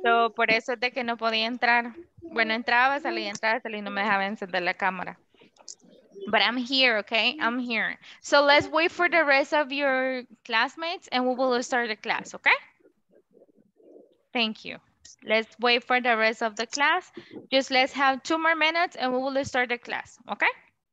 So, por eso es de que no podía entrar. Bueno, entraba, salía, no me dejaba encender la cámara. But I'm here, okay? I'm here. So let's wait for the rest of your classmates and we will start the class, okay? Thank you. Let's wait for the rest of the class. Just let's have 2 more minutes and we will start the class, okay?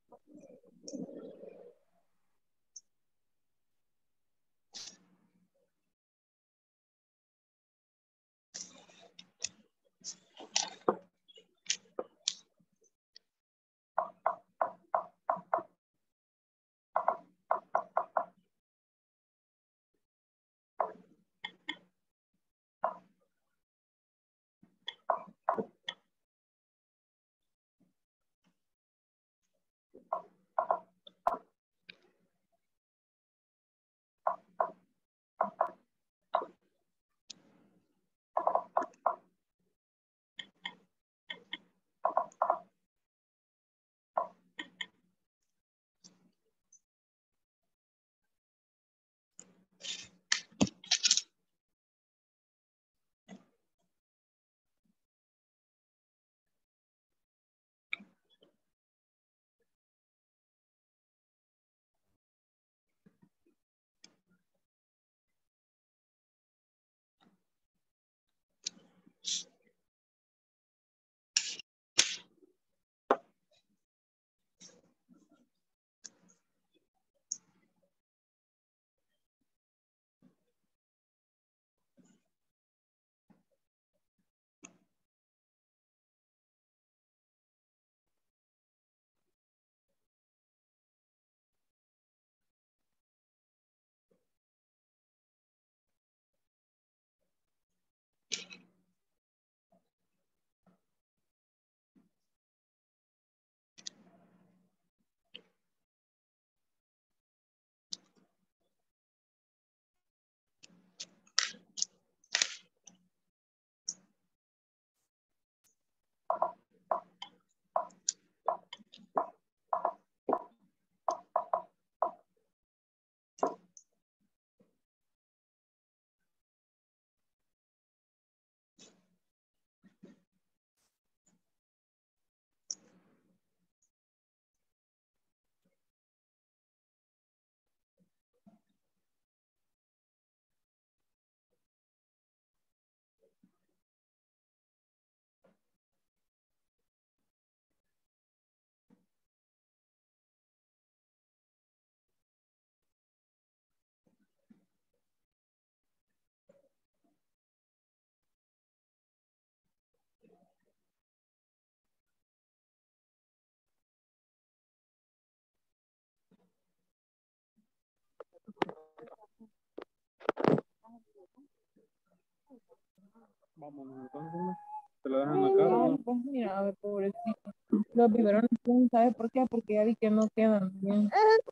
Vamos, entonces, te lo dejan acá. No, pues mira, a ver, pobrecito. Los biberones, ¿sabes por qué? Porque ya vi que no quedan bien.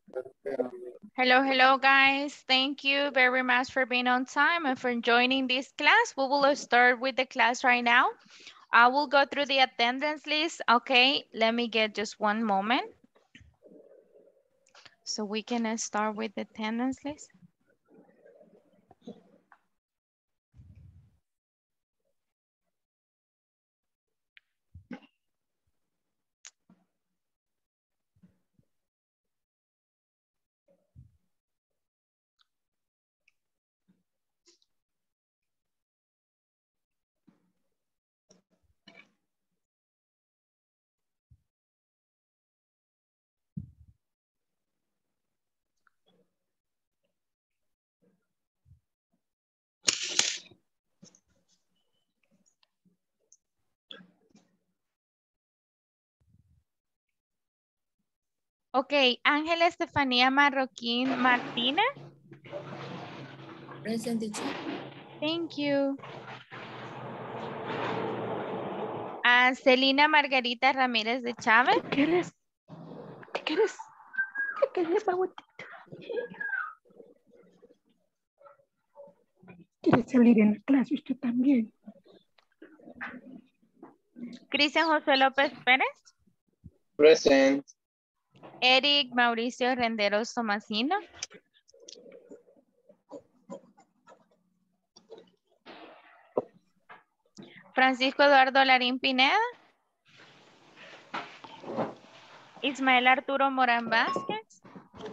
Hello, hello guys. Thank you very much for being on time and for joining this class. We will start with the class right now. I will go through the attendance list. Okay, let me get just one moment. So we can start with the attendance list. Okay, Ángela Estefanía Marroquín Martínez. Present teacher. Thank you. Celina Margarita Ramírez de Chávez. ¿Qué quieres? ¿Qué quieres? ¿Qué quieres, abuelita? ¿Quiere salir en la clase usted también? Cristian José López Pérez. Present. Eric Mauricio Renderos Tomasino. Francisco Eduardo Larín Pineda. Ismael Arturo Morán Vázquez.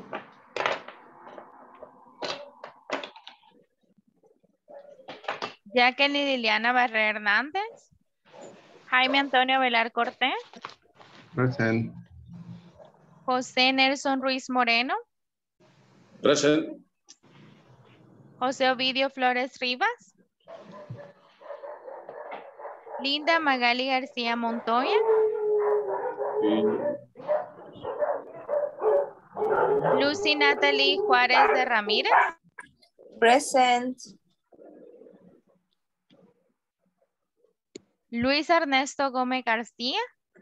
Jacqueline Liliana Barrera Hernández. Jaime Antonio Velar Cortés. Present. José Nelson Ruiz Moreno. Present. José Ovidio Flores Rivas. Linda Magali García Montoya. Lucy Natalie Juárez de Ramírez. Present. Luis Ernesto Gómez García.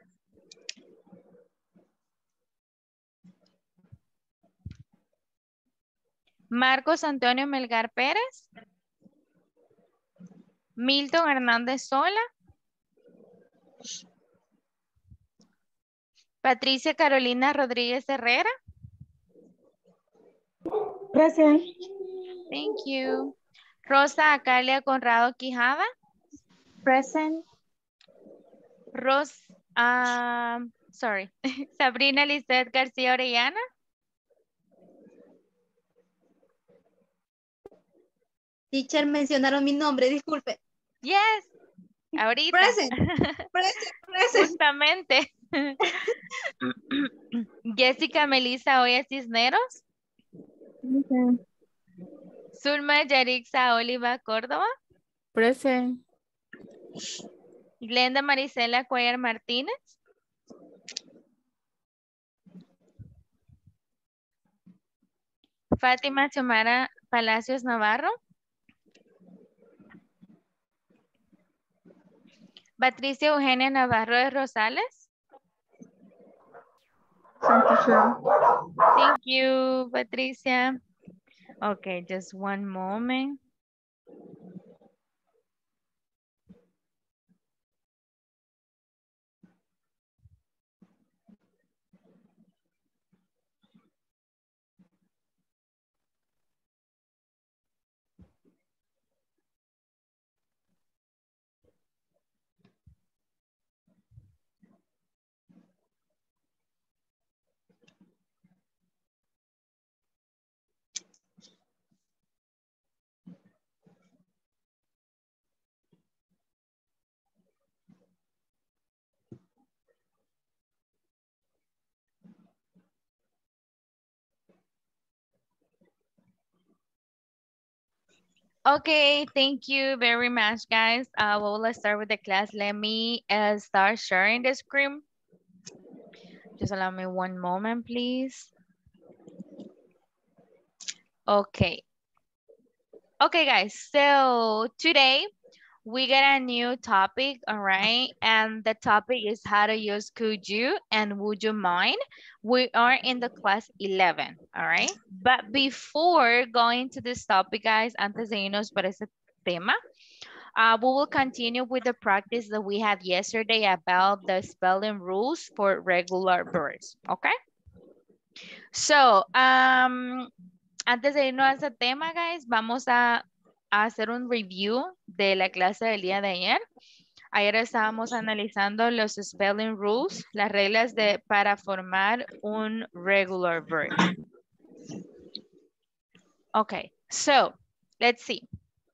Marcos Antonio Melgar Pérez. Milton Hernández Sola. Patricia Carolina Rodríguez Herrera. Present. Thank you. Rosa Acalia Conrado Quijada. Present. Sabrina Lizeth García Orellana. Teacher, mencionaron mi nombre, disculpe. Yes. Ahorita. Present. Present. Justamente. Jessica Melissa Oya Cisneros. Present. Zulma Yarixa Oliva Córdoba. Present. Glenda Marisela Cuellar Martínez. Fátima Xiomara Palacios Navarro. Patricia Eugenia Navarro de Rosales. Thank you, Patricia. Okay, just one moment. Okay, thank you very much, guys. Well, let's start with the class. Let me start sharing the screen. Just allow me one moment, please. Okay. Okay, guys. So today we got a new topic, all right? And the topic is how to use could you and would you mind. We are in the class 11, all right? But before going to this topic, guys, antes de irnos por ese tema, we will continue with the practice that we had yesterday about the spelling rules for regular verbs, okay? So, antes de irnos a ese tema, guys, vamos a hacer un review de la clase del día de ayer. Ayer estábamos analizando los spelling rules, las reglas para formar un regular verb. Okay, so let's see.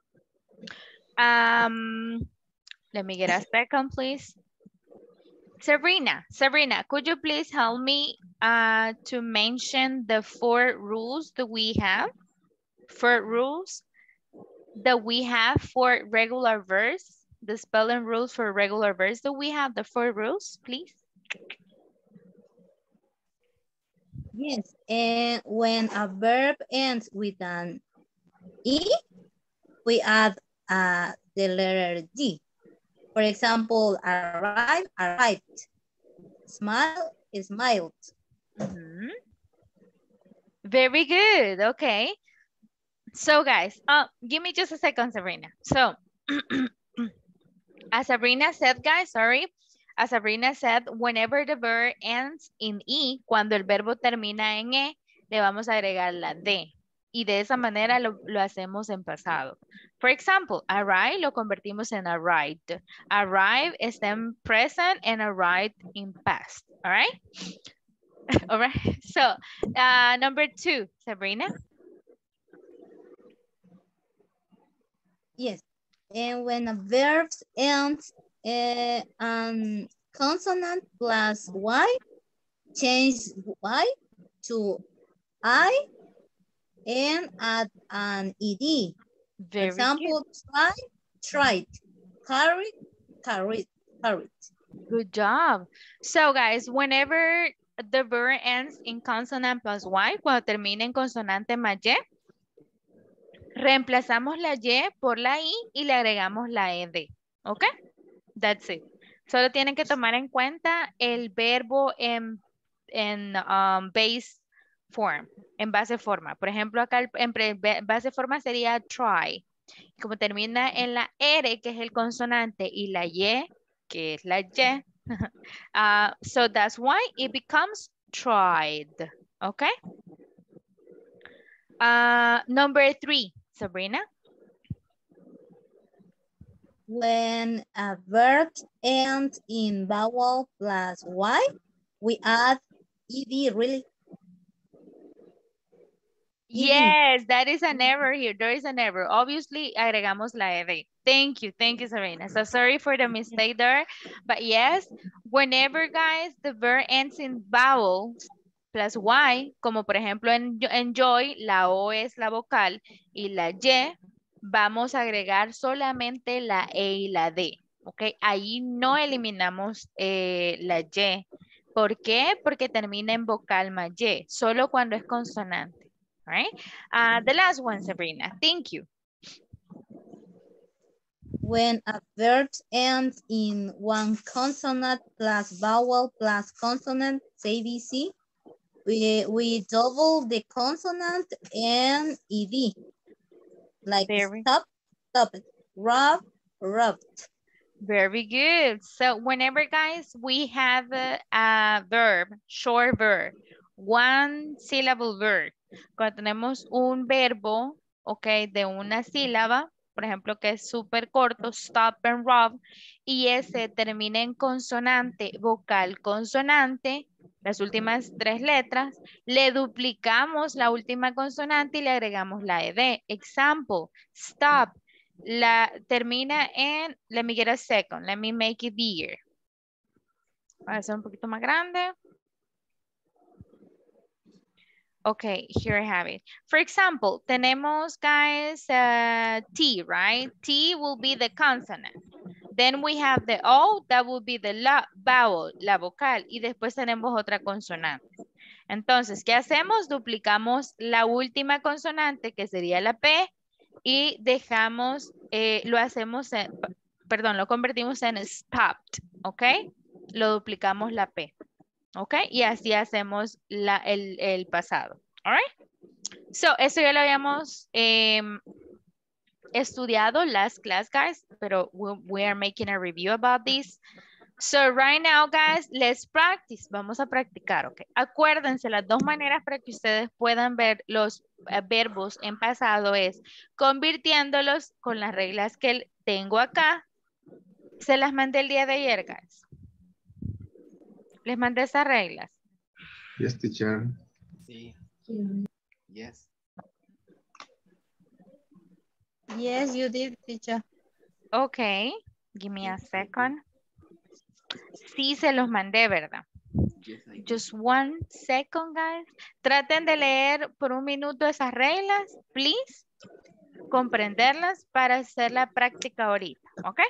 Let me get a second, please. Sabrina, could you please help me to mention the 4 rules that we have? 4 rules that we have for regular verbs, the spelling rules for regular verbs that we have, the 4 rules, please. Yes, and when a verb ends with an E, we add the letter D. For example, arrive, arrived. Smile, smiled. Mm-hmm. Very good, okay. So guys, give me just a second, Sabrina. So, as Sabrina said, guys, as Sabrina said, whenever the verb ends in E, cuando el verbo termina en E, le vamos a agregar la D. y de esa manera lo hacemos en pasado. For example, arrive lo convertimos en arrived. Arrive está en present and arrived in past. All right? All right. So, number 2, Sabrina. Yes. And when a verb ends on consonant plus Y, change Y to I and add an ED. For Very example, try, tried, carried, carried, carried. good job. So, guys, whenever the verb ends in consonant plus Y, cuando termina en consonante más Y, reemplazamos la Y por la I y le agregamos la ED. ¿Ok? That's it. Solo tienen que tomar en cuenta el verbo en base form, en base forma. Por ejemplo, acá en base forma sería try. Como termina en la R, que es el consonante, y la Y, que es la Y, so that's why it becomes tried. Okay? Number 3, Sabrina. When a verb ends in vowel plus Y, we add ED, really? Yes, that is an error here. There is an error. Obviously, agregamos la ED. Thank you, Sabrina. So sorry for the mistake there. But yes, whenever, guys, the verb ends in vowel plus Y, como por ejemplo en enjoy, la O es la vocal y la Y, vamos a agregar solamente la E y la D. ¿Ok? Ahí no eliminamos la Y. ¿Por qué? Porque termina en vocal más Y, solo cuando es consonante. All right. The last one, Sabrina. Thank you. When a verb ends in one consonant plus vowel plus consonant, say ABC, we double the consonant and ED. Like stop, stopped, rub, rubbed. Very good. So whenever, guys, we have a verb, short verb, one syllable verb, cuando tenemos un verbo, ok, de una sílaba, por ejemplo, que es súper corto, stop and rub, y ese termina en consonante, vocal, consonante, las últimas 3 letras, le duplicamos la última consonante y le agregamos la ed. Example, stop. Termina en, let me get a second, let me make it bigger. Voy a hacer un poquito más grande. Okay, here I have it. For example, tenemos, guys, T, right? T will be the consonant. Then we have the O, that will be the vowel, la vocal. Y después tenemos otra consonante. Entonces, ¿qué hacemos? Duplicamos la última consonante, que sería la P, y dejamos, lo convertimos en stopped, ¿ok? Lo duplicamos la P, ¿ok? Y así hacemos el pasado, all right? So, eso ya lo habíamos estudiado last class, guys, pero we are making a review about this. So right now, guys, let's practice. Vamos a practicar, ¿ok? Acuérdense, las 2 maneras para que ustedes puedan ver los verbos en pasado es convirtiéndolos con las reglas que tengo acá. Se las mandé el día de ayer, guys. Les mandé esas reglas. Yes, teacher. Sí. Yes. Yes, you did, teacher. Ok, give me a second. Sí, se los mandé, ¿verdad? Just 1 second, guys. Traten de leer por 1 minuto esas reglas, please. Comprenderlas para hacer la práctica ahorita, ¿ok?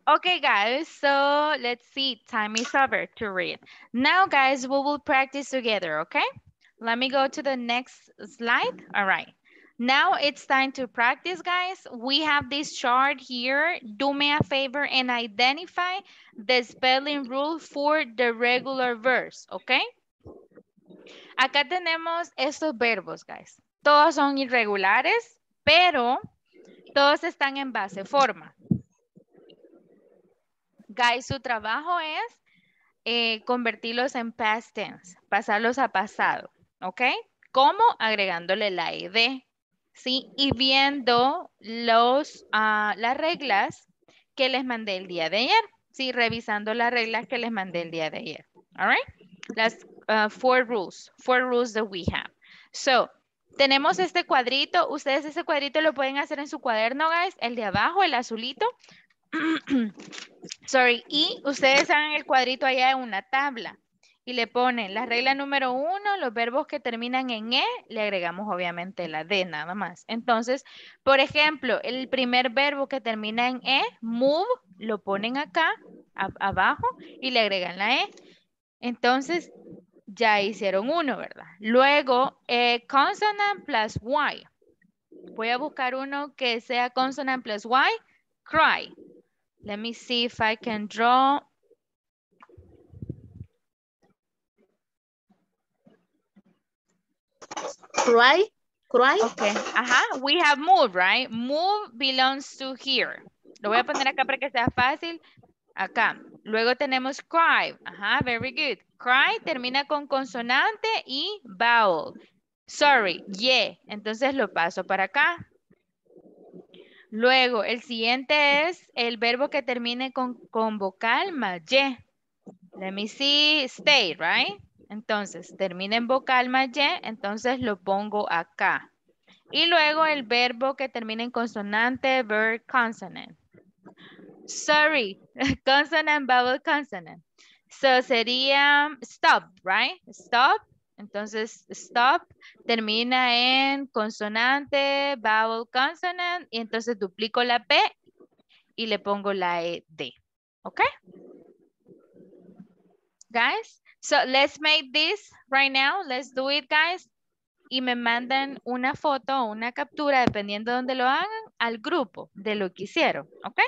Okay, guys, so let's see. Time is over to read. Now, guys, we will practice together, okay? Let me go to the next slide. All right. Now it's time to practice, guys. We have this chart here. Do me a favor and identify the spelling rule for the regular verbs, okay? Acá tenemos estos verbos, guys. Todos son irregulares, pero todos están en base forma. Guys, su trabajo es convertirlos en past tense, pasarlos a pasado, ¿ok? ¿Cómo? Agregándole la ed, ¿sí? Y viendo las reglas que les mandé el día de ayer, ¿sí? Revisando las reglas que les mandé el día de ayer, all right? Las four rules that we have. So, tenemos este cuadrito. Ustedes ese cuadrito lo pueden hacer en su cuaderno, guys. El de abajo, el azulito. Sorry, y ustedes hagan el cuadrito allá en una tabla y le ponen la regla número 1, los verbos que terminan en E, le agregamos obviamente la D nada más. Entonces, por ejemplo, el primer verbo que termina en E, move, lo ponen acá, abajo, y le agregan la E. Entonces, ya hicieron uno, ¿verdad? Luego, consonant plus Y. Voy a buscar uno que sea consonant plus Y, cry. Let me see if I can draw. Cry. Okay, ajá, we have move, right? Move belongs to here. Lo voy a poner acá para que sea fácil. Acá. Luego tenemos cry. Ajá, very good. Cry termina con consonante y vowel. Sorry, yeah. Entonces lo paso para acá. Luego, el siguiente es el verbo que termine con vocal más y. Let me see, stay, right? Entonces, termina en vocal más y, entonces lo pongo acá. Y luego el verbo que termina en consonante, verb, consonant. Sorry, consonant, vowel, consonant. So sería stop, right? Stop. Entonces, stop termina en consonante, vowel, consonant. Y entonces duplico la P y le pongo la ED. ¿Ok? Guys, so let's make this right now. Let's do it, guys. Y me mandan una foto o una captura, dependiendo de dónde lo hagan, al grupo de lo que hicieron. ¿Ok?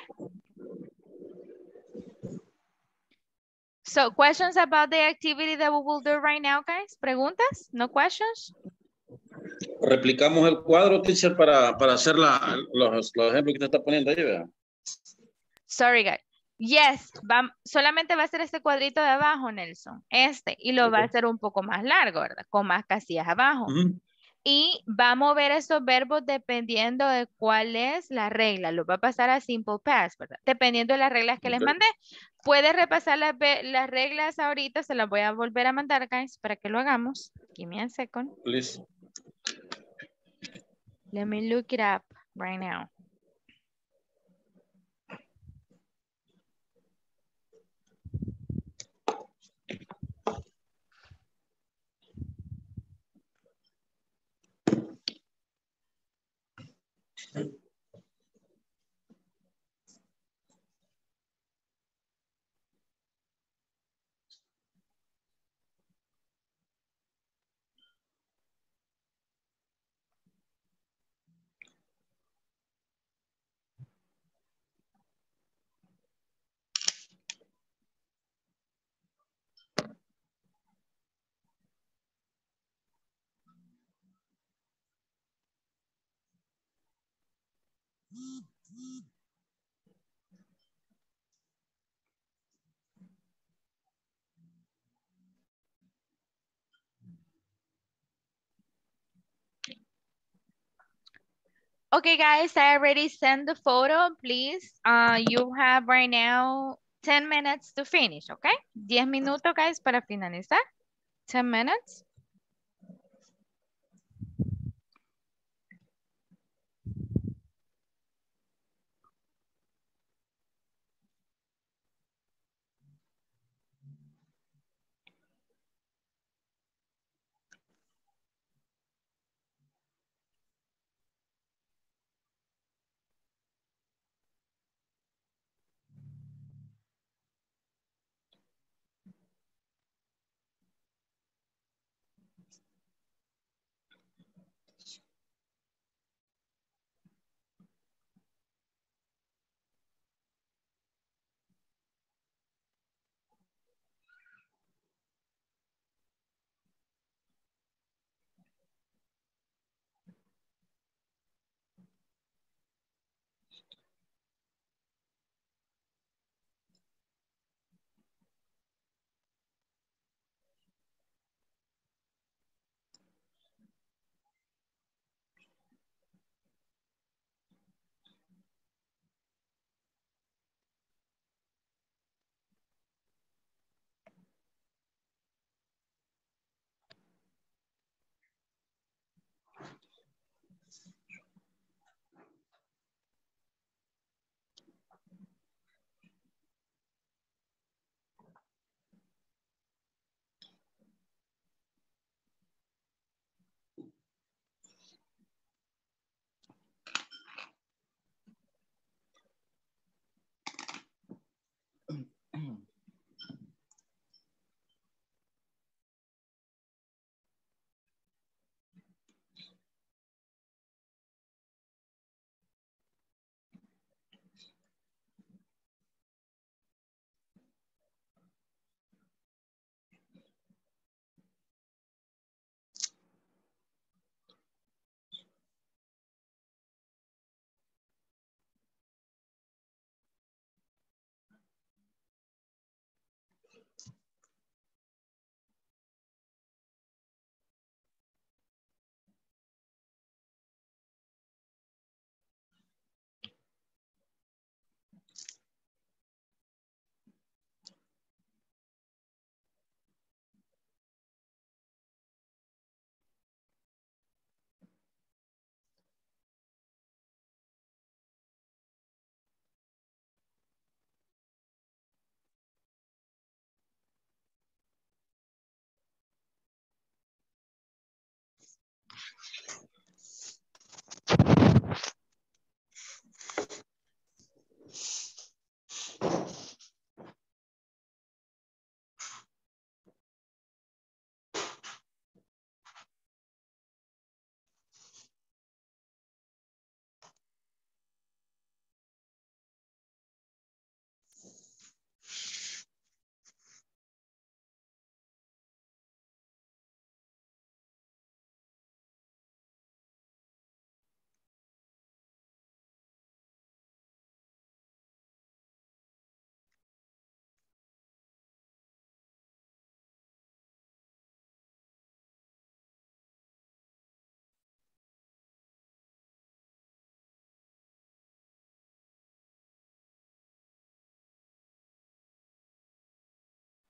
So, questions about the activity that we will do right now, guys? ¿Preguntas? ¿No questions? Replicamos el cuadro, teacher, para hacer los ejemplos que te está poniendo ahí, ¿verdad? Sorry, guys. Yes, solamente va a ser este cuadrito de abajo, Nelson. Y lo va a hacer un poco más largo, ¿verdad? Con más casillas abajo. Y va a mover esos verbos dependiendo de cuál es la regla. Lo va a pasar a simple past, ¿verdad? Dependiendo de las reglas que les mandé. Puede repasar las reglas ahorita. Se las voy a volver a mandar, guys, para que lo hagamos. Give me a second. Please. Let me look it up right now. Okay, guys, I already sent the photo. Please, you have right now 10 minutes to finish, okay? 10 minutos, guys, para finalizar. 10 minutes.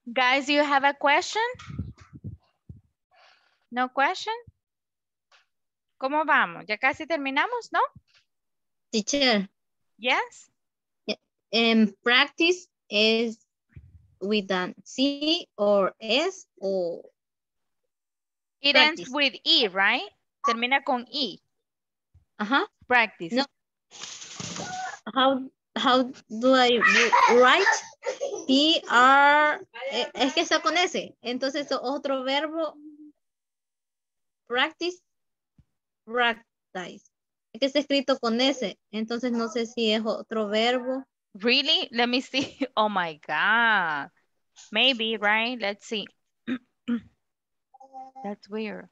Guys, do you have a question? No question? ¿Cómo vamos? ¿Ya casi terminamos, no? Teacher, Yes? practice is with an C or S or It practice. ends with E, right? Termina con E. Ajá. Practice. No. How do I write? Es que está con S. Entonces otro verbo. Practice. Practice. Es que está escrito con S. Entonces no sé si es otro verbo. Really? Let me see. Oh my God. Maybe, right? Let's see. That's weird.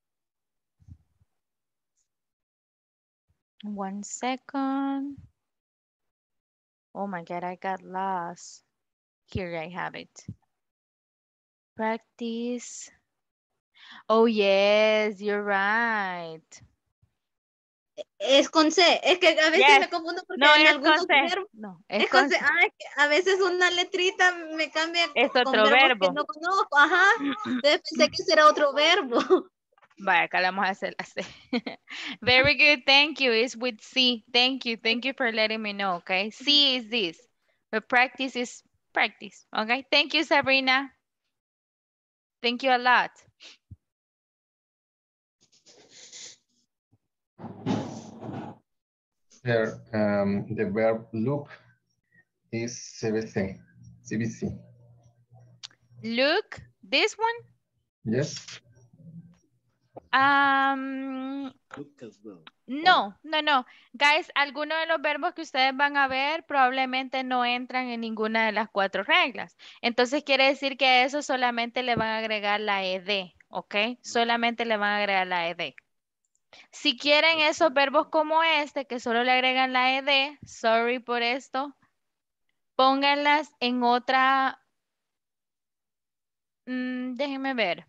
1 second. Oh my God, I got lost. Here I have it. Practice. Oh yes, you're right. Es con C. Es que a veces Yes. me confundo porque No, en es algunos con C. verbos. No, Es es con con C. C. Es que a veces una letrita me cambia Es con otro verbos verbo. que no conozco. Ajá. Entonces pensé que será otro verbo. Vaya, acá la vamos a hacer la C. Very good, thank you. It's with C. Thank you for letting me know, okay? C is this, but practice is practice, okay? Thank you, Sabrina. Thank you a lot. Here, the verb look is CBC. CBC. Look, this one? Yes. Look as well. No. Guys, algunos de los verbos que ustedes van a ver probablemente no entran en ninguna de las 4 reglas. Entonces quiere decir que a eso solamente le van a agregar la ed, ¿ok? Solamente le van a agregar la ed. Si quieren esos verbos como este, que solo le agregan la ed, sorry por esto, pónganlas en otra, déjenme ver.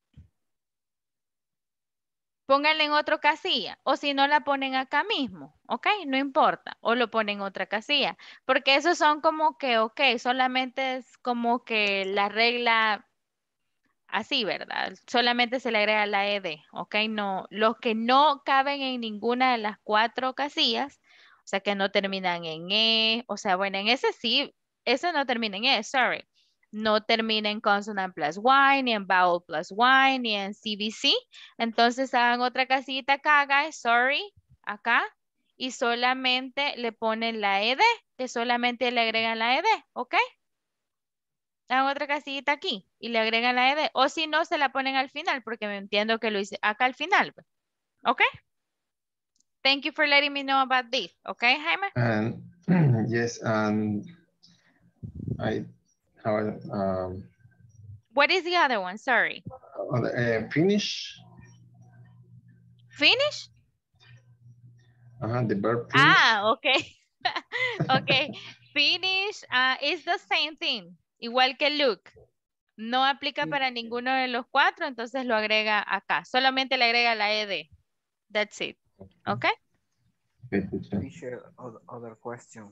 Pónganla en otra casilla, o si no la ponen acá mismo, ¿ok? No importa, o lo ponen en otra casilla, porque esos son como que, ok, solamente es como que la regla así, ¿verdad? Solamente se le agrega la ed, ¿ok? No, los que no caben en ninguna de las 4 casillas, o sea, que no terminan en E, o sea, bueno, en ese sí, ese no termina en E, sorry. No termina en consonant plus Y, ni en vowel plus Y, ni en CVC. Entonces hagan otra casillita acá, guys, sorry, acá, y solamente le ponen la ed, que solamente le agregan la ed, ¿ok? Hagan otra casillita aquí y le agregan la ed. O si no, se la ponen al final, porque me entiendo que lo hice acá al final. ¿Ok? Thank you for letting me know about this. ¿Ok, Jaime? And yes, and I have What is the other one? Sorry. finish. Finish? The verb finish. Ah, okay. Okay. Finish is the same thing. Igual que look. No aplica para ninguno de los 4, entonces lo agrega acá. Solamente le agrega la ed. That's it. Okay? Teacher, other question.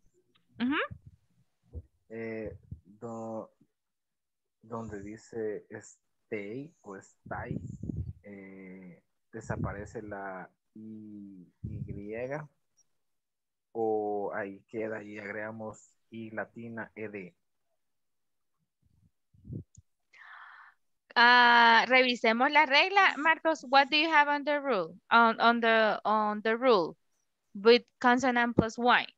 Donde dice stay o stay, desaparece la y o ahí queda y agregamos y latina ed. Revisemos la regla. Marcos, what do you have on the rule? On the rule with consonant plus Y?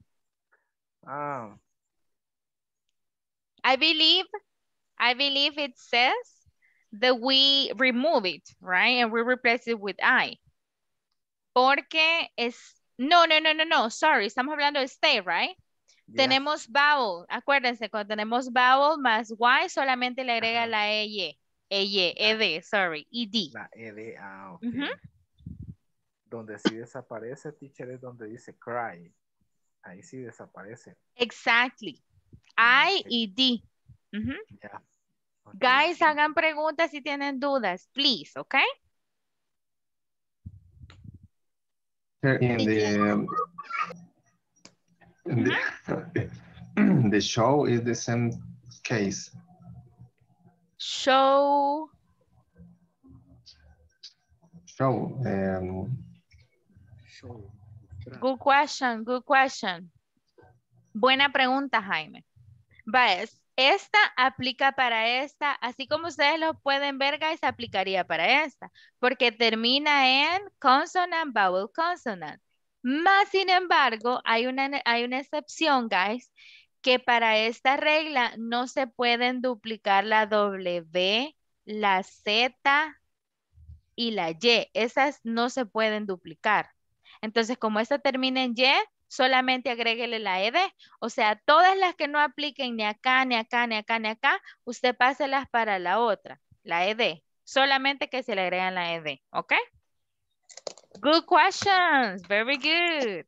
I believe it says that we remove it, right? And we replace it with I. Porque es... No. Sorry, estamos hablando de stay, right? Yeah. Tenemos vowel. Acuérdense, cuando tenemos vowel más Y, solamente le agrega la ed, sorry, ed. La ed, ok. Donde sí desaparece, teacher, es donde dice cry. Ahí sí desaparece. Exactly. I y D. Yeah. Okay. Guys, hagan preguntas si tienen dudas, please, okay? The show is the same case. Show. Show. Show. Mostrar. Good question, good question. Buena pregunta, Jaime. Esta aplica para esta, así como ustedes lo pueden ver, guys, aplicaría para esta, porque termina en consonant, vowel, consonant. Más sin embargo, hay una excepción, guys, que para esta regla no se pueden duplicar la W, la Z y la Y. Esas no se pueden duplicar. Entonces, como esta termina en Y, solamente agréguele la ED. O sea, todas las que no apliquen ni acá, ni acá, ni acá, ni acá, usted páselas para la otra, la ED. Solamente que se le agregan la ED, ¿ok? Good questions, very good.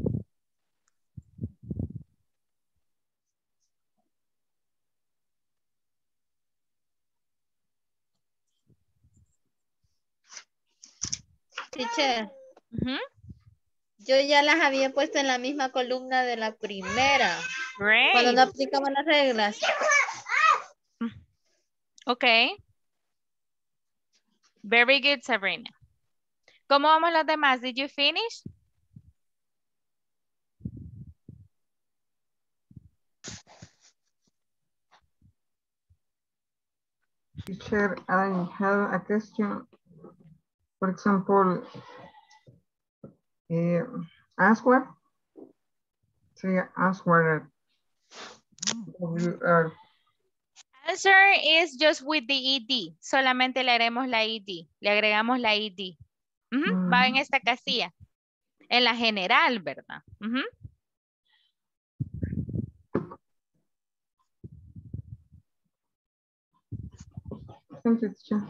Teacher, Ujú. yo ya las había puesto en la misma columna de la primera. Cuando Great. no aplicaban las reglas. Ok. Very good, Sabrina. ¿Cómo vamos los demás? Did you finish? Teacher, I have a question. For example, answer. Say answer. Answer is just with the ED. Solamente le haremos la ED. Le agregamos la ED. Ujú, va en esta casilla. En la general, ¿verdad? Ujú. Thank you, teacher.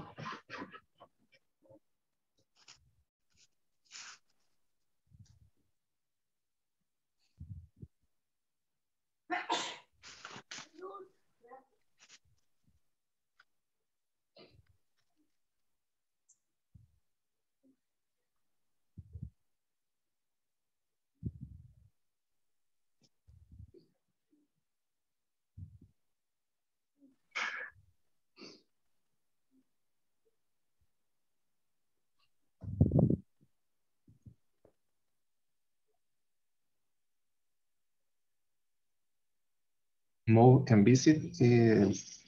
Move and visit is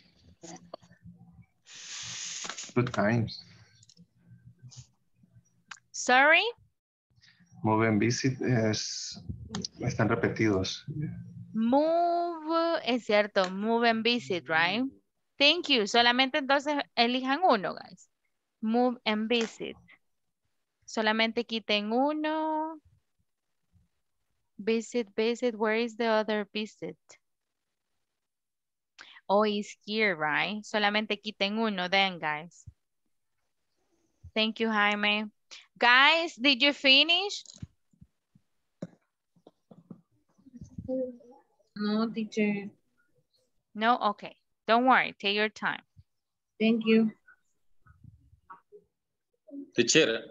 2 times. Sorry. Move and visit están repetidos. Move, es cierto. Move and visit, right? Thank you. Solamente entonces elijan uno, guys. Move and visit. Solamente quiten uno. Visit, visit. Where is the other visit? Oh, it's here, right? Solamente quiten uno, then, guys. Thank you, Jaime. Guys, did you finish? No, teacher. No? Okay. Don't worry. Take your time. Thank you. Teacher,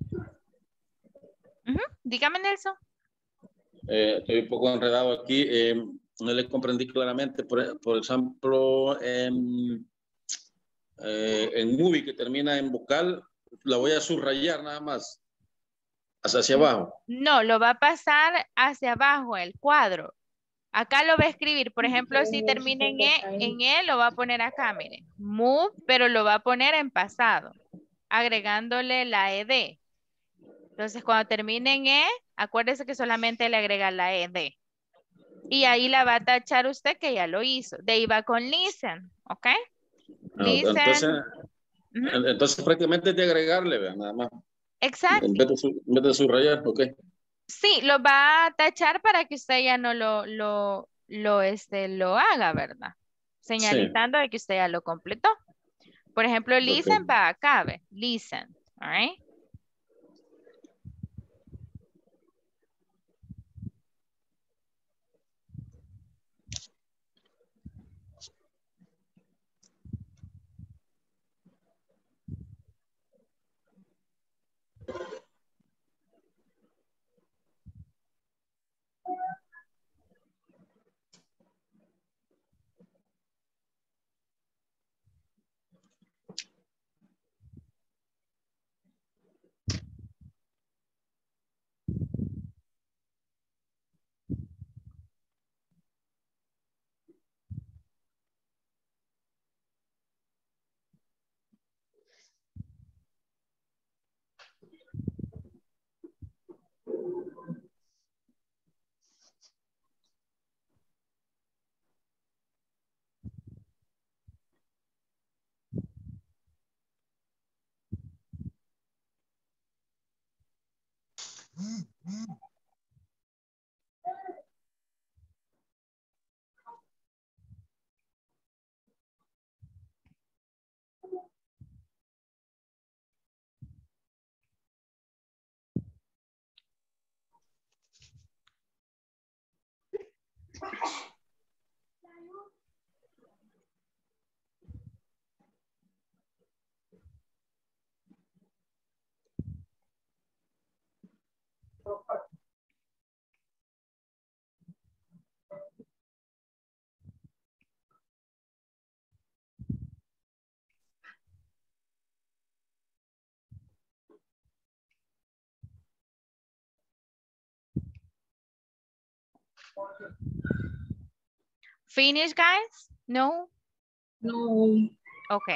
Dígame, Nelson. estoy un poco enredado aquí. No le comprendí claramente. Por ejemplo, en movie que termina en vocal, la voy a subrayar nada más. Hacia abajo. No, lo va a pasar hacia abajo, el cuadro. Acá lo va a escribir. Por ejemplo, si termina en E, lo va a poner acá, miren. Move, pero lo va a poner en pasado, agregándole la ED. Entonces, cuando termine en E, acuérdese que solamente le agrega la ED. Y ahí la va a tachar usted que ya lo hizo. De ahí va con listen, ¿ok? Listen. Entonces prácticamente es de agregarle, ¿verdad? Nada más. Exacto. En vez de subrayar, ok. Sí, lo va a tachar para que usted ya no lo haga, ¿verdad? Señalizando de que usted ya lo completó. Por ejemplo, listen va acá, ¿ve? Listen, all right? Finish, guys? No? No. Okay.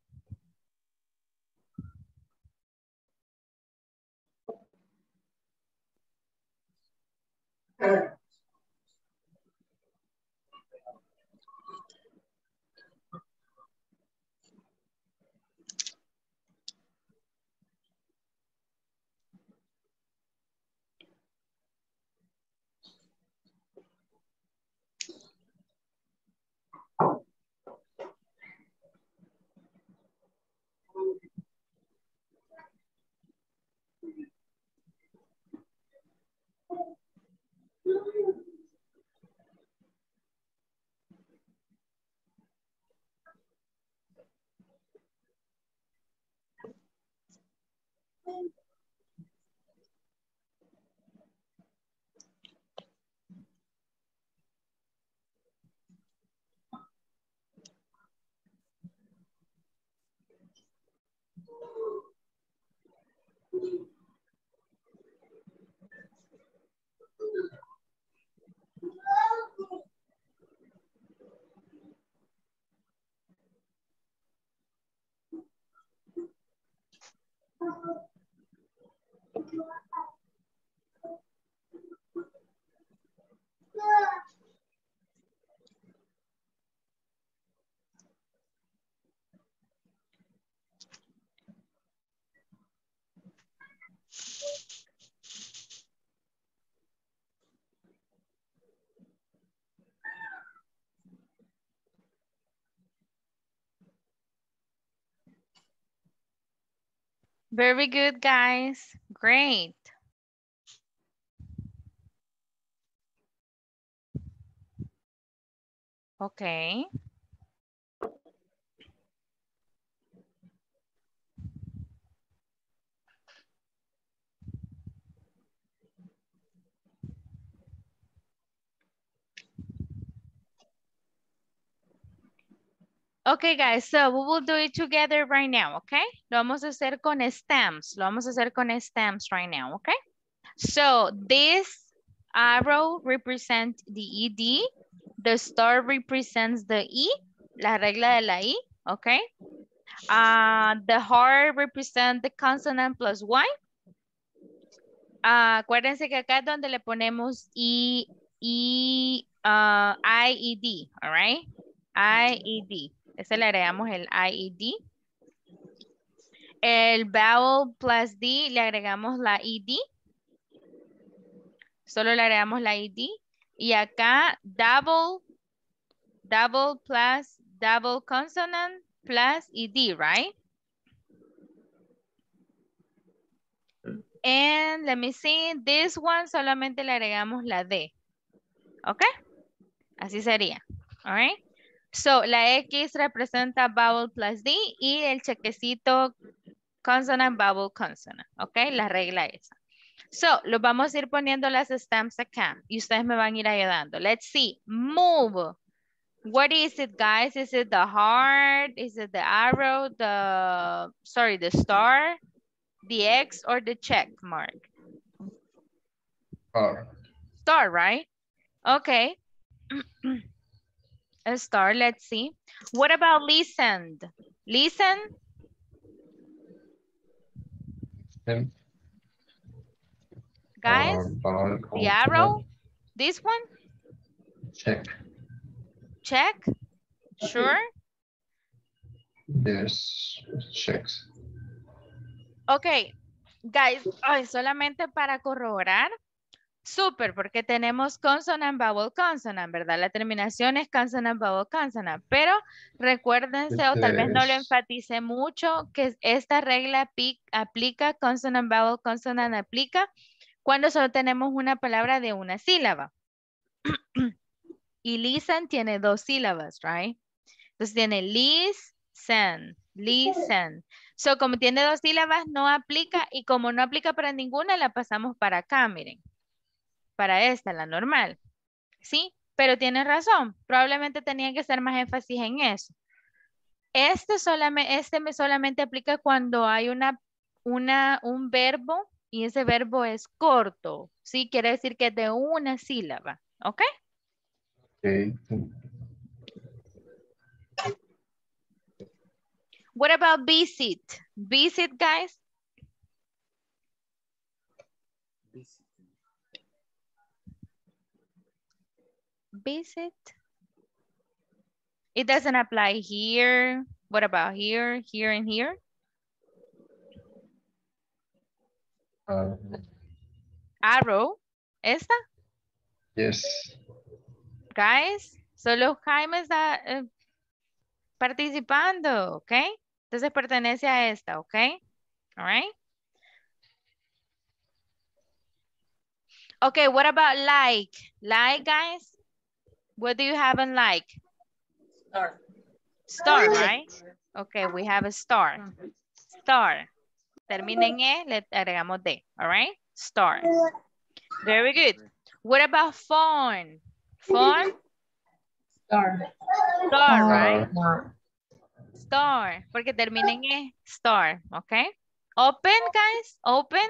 Very good, guys. Great. Okay. Okay, guys, so we will do it together right now, okay? Lo vamos a hacer con stems. Lo vamos a hacer con stems right now, okay? So this arrow represents the ED. The star represents the E, la regla de la I, okay? The heart represents the consonant plus Y. Acuérdense que acá es donde le ponemos I, E, I, E, D, all right? I, E, D. Ese le agregamos el I, E, D. El vowel plus D le agregamos la ED. Solo le agregamos la ED. Y acá double plus double consonant plus ED, right? And let me see, this one solamente le agregamos la D. ¿Ok? Así sería. All right. So, la X representa vowel plus D y el chequecito consonant, vowel, consonant. ¿Ok? La regla esa. So, lo vamos a ir poniendo las stamps acá y ustedes me van a ir ayudando. Let's see. Move. What is it, guys? Is it the heart? Is it the arrow? The star? The X or the check mark? Star, right? Okay. A star, let's see. What about listened? Listen? Guys, the arrow? This one? Check. Check? Sure? There's checks. Okay. Guys, ay, solamente para corroborar. Súper, porque tenemos consonant, vowel, consonant, ¿verdad? La terminación es consonant, vowel, consonant. Pero recuérdense, o tal vez no lo enfatice mucho, que esta regla aplica, consonant, vowel, consonant aplica cuando solo tenemos una palabra de una sílaba. Y listen tiene 2 sílabas, right? Entonces tiene listen, listen. So, como tiene 2 sílabas, no aplica. Y como no aplica para ninguna, la pasamos para acá, miren. Para esta, la normal. ¿Sí? Pero tiene razón. Probablemente tenía que hacer más énfasis en eso. Este solamente aplica cuando hay un verbo y ese verbo es corto. ¿Sí? Quiere decir que es de una sílaba. ¿Ok? Okay. What about visit? Visit, guys? Visit. It doesn't apply here. What about here, here, and here? Arrow. ¿Esta? Yes. Guys, solo Jaime está participando, ¿ok? Entonces pertenece a esta, ¿ok? All right. Okay, what about like? Like, guys? What do you have in like? Star. Star, right? Okay, we have a star. Star. Termina en E, le agregamos D, all right? Star. Very good. What about phone? Phone? Star. Star, right? Star, porque termina en E, star, okay? Open, guys, open.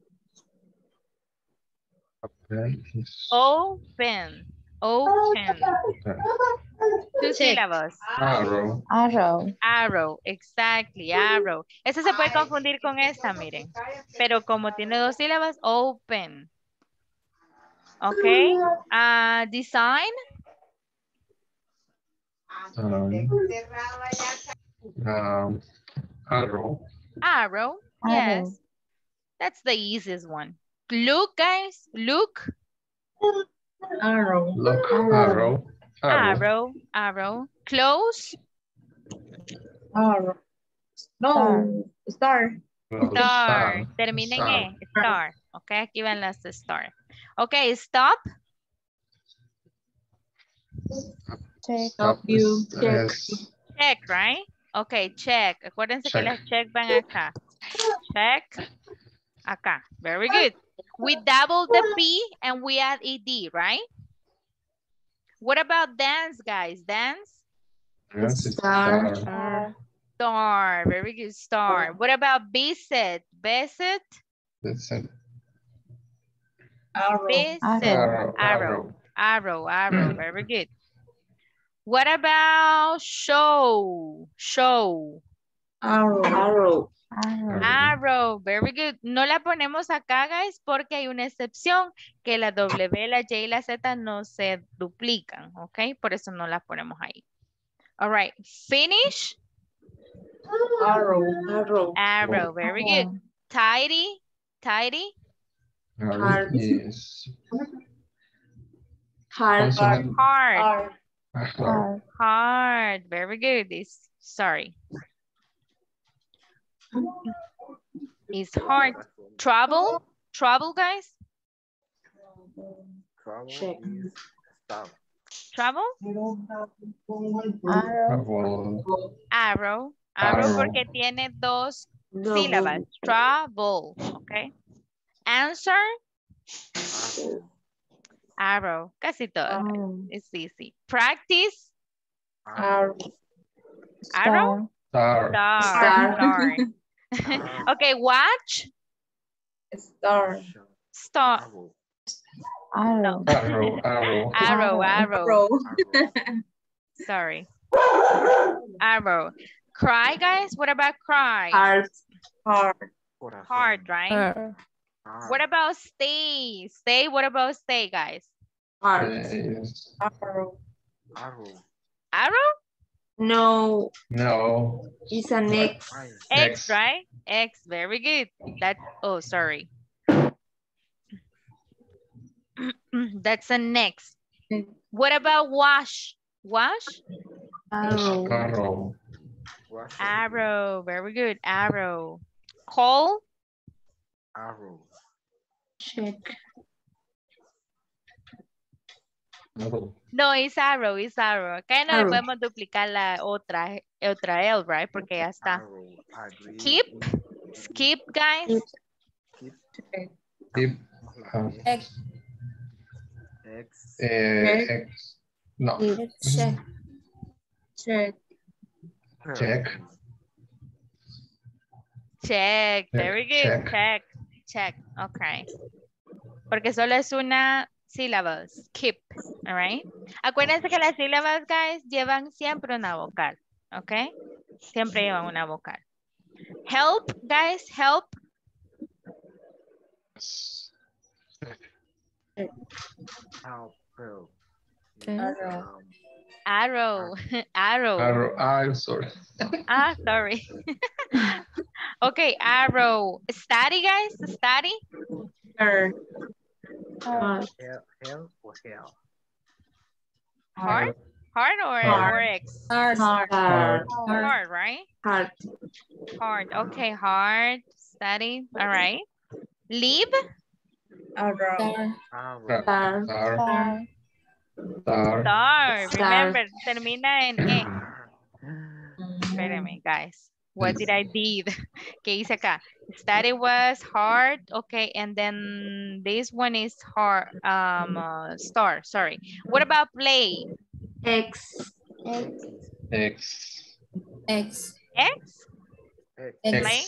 Okay. Open, open. Two syllables. Arrow. Arrow, exactly, arrow. Esa se puede confundir con esta, miren. Pero como tiene 2 sílabas, open. Okay. Design. Arrow. Arrow, yes. That's the easiest one. Look, guys, look. Arrow. Look. Arrow. Arrow, arrow. Close. Arrow. No. Star. Star. Termina en E. Star. Ok, aquí van las de star. Ok, stop. Stop you. Check, right? Ok, check. Acuérdense que las check van acá. Check. Acá. Very good. We double the P and we add ED, right? What about dance, guys? Dance? Star. Star. Very good. Star. What about visit? Visit? Arrow. Visit. Arrow. Very good. What about show? Show. Arrow. Very good. No la ponemos acá, guys, porque hay una excepción, que la W, la Y y la Z no se duplican, ¿ok? Por eso no las ponemos ahí. All right. Finish. Arrow. Very good. Tidy. Hard. Yes. Hard. Hard. Very good. Sorry. It's hard. Trouble, guys. Trouble. Arrow, porque tiene 2 sílabas. Trouble, okay. Answer. Arrow, casi todo. It's easy. Practice. Arrow. Star. Okay, watch. Star. No. Arrow. Sorry. Arrow. Cry, guys. What about cry? Hard, right? What about stay? What about stay, guys? Arrow. Arrow? No, No. it's an X. X, right? X, very good. Oh, sorry. That's an X. What about wash? Wash? Arrow. Arrow, very good. Arrow. Call? Arrow. Check. Arrow. No, it's arrow, it's arrow. Acá no le podemos duplicar la otra L, right? Porque ya está. Arrow. Agree. Keep. Skip, guys. Keep. X. X. X. No. Check. Check. Check. Check, very good. Check. Check, okay. Porque solo es una sílaba, skip, all right? Acuérdense que las sílabas, guys, llevan siempre una vocal, okay? Siempre llevan una vocal. Help, guys, help. Help. Arrow. Arrow. I'm sorry. Sorry. Okay, arrow. Study, guys, study. Her. Hell or hell? Hard? Hard or Hard. X? Hard. Hard, right? Hard. Hard. Okay, hard. Study. All right. Leave. Arrow. Arrow. Star. Remember, termina en E. Espérame, guys. What did I did? ¿Qué hice acá? Study was hard. Okay, and then this one is hard. Star. Sorry. What about play? X. X. X. X. Play.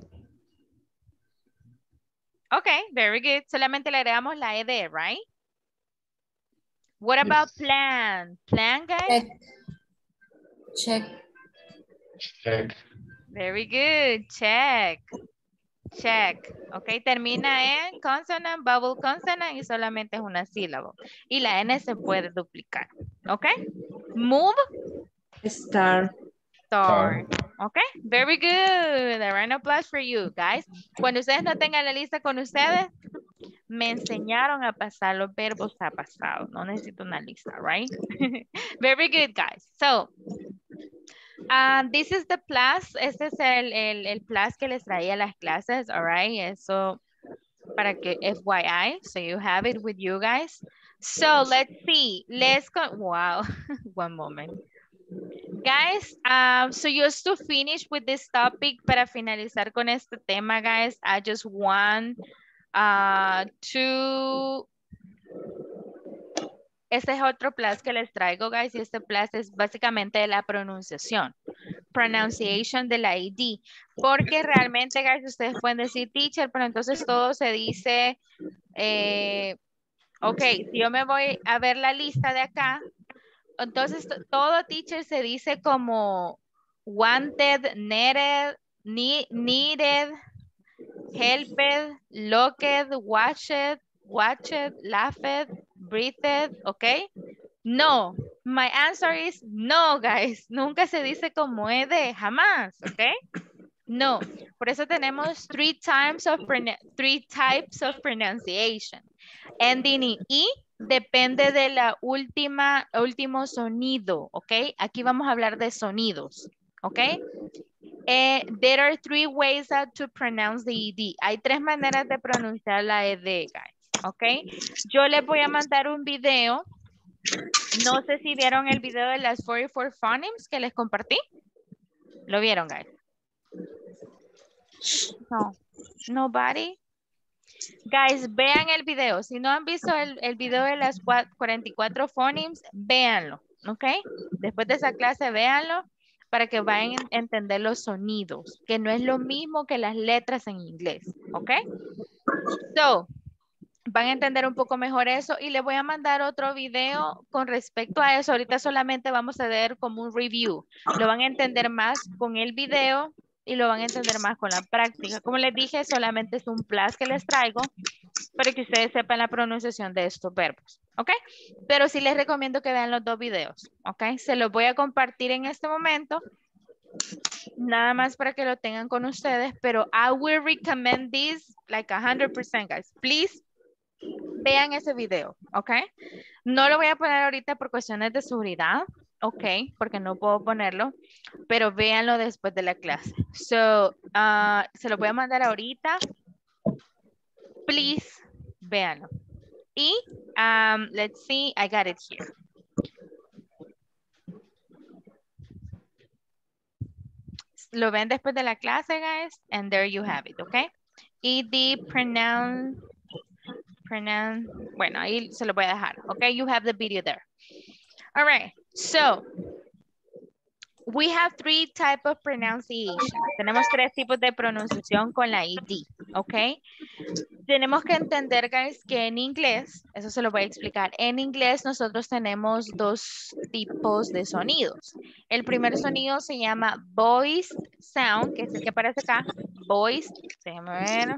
Okay, very good. Solamente le agregamos la ED, right? What about plan? Plan, guys? Check. Check. Very good. Check. Check. Ok, termina en consonant, vowel consonant y solamente es una sílaba. Y la N se puede duplicar. Ok. Move. Star. Star. Ok, very good. A round of applause for you, guys. Cuando ustedes no tengan la lista con ustedes, me enseñaron a pasar los verbos a pasado. No necesito una lista, right? Very good, guys. So, this is the plus. Este es el plus que les traía las clases, all right? Eso para que FYI, so you have it with you guys. So, let's see. Let's go. Wow. One moment. Guys, so just to finish with this topic, para finalizar con este tema, guys, I just want to... Este es otro plus que les traigo, guys, y este plus es básicamente la pronunciación. Pronunciation de la ID. Porque realmente, guys, ustedes pueden decir teacher, pero entonces todo se dice... ok, si yo me voy a ver la lista de acá, entonces todo teacher se dice como wanted, needed, helped, looked, watched, laughed, breathed, ok? No, my answer is no, guys. Nunca se dice como ed, jamás, ok? No, por eso tenemos three types of pronunciation. Ending in E depende de la último sonido, ¿ok? Aquí vamos a hablar de sonidos, ¿ok? There are three ways to pronounce the ED. Hay tres maneras de pronunciar la ED, guys, ¿ok? Yo les voy a mandar un video. No sé si vieron el video de las 44 phonemes que les compartí. ¿Lo vieron, guys? No. Nobody. Guys, vean el video. Si no han visto el video de las 44 phonemes, véanlo, ¿ok? Después de esa clase, véanlo para que vayan a entender los sonidos, que no es lo mismo que las letras en inglés, ¿ok? So, van a entender un poco mejor eso y les voy a mandar otro video con respecto a eso. Ahorita solamente vamos a ver como un review. Lo van a entender más con el video y lo van a entender más con la práctica. Como les dije, solamente es un plus que les traigo para que ustedes sepan la pronunciación de estos verbos, ¿ok? Pero sí les recomiendo que vean los dos videos, ¿ok? Se los voy a compartir en este momento, nada más para que lo tengan con ustedes, pero I will recommend this like 100%, guys. Please, vean ese video, ¿ok? No lo voy a poner ahorita por cuestiones de seguridad, ¿ok? Porque no puedo ponerlo, pero véanlo después de la clase. So, se lo voy a mandar ahorita. Please, véanlo. Y, let's see, I got it here. Lo ven después de la clase, guys, and there you have it, ¿ok? Y the pronoun, bueno, ahí se lo voy a dejar, ¿ok? You have the video there. All right, so, we have 3 types of pronunciation. Tenemos 3 tipos de pronunciación con la ed, ¿ok? Tenemos que entender, guys, que en inglés, eso se lo voy a explicar, en inglés nosotros tenemos 2 tipos de sonidos. El primer sonido se llama voiced sound, que es el que aparece acá, voiced, déjenme ver.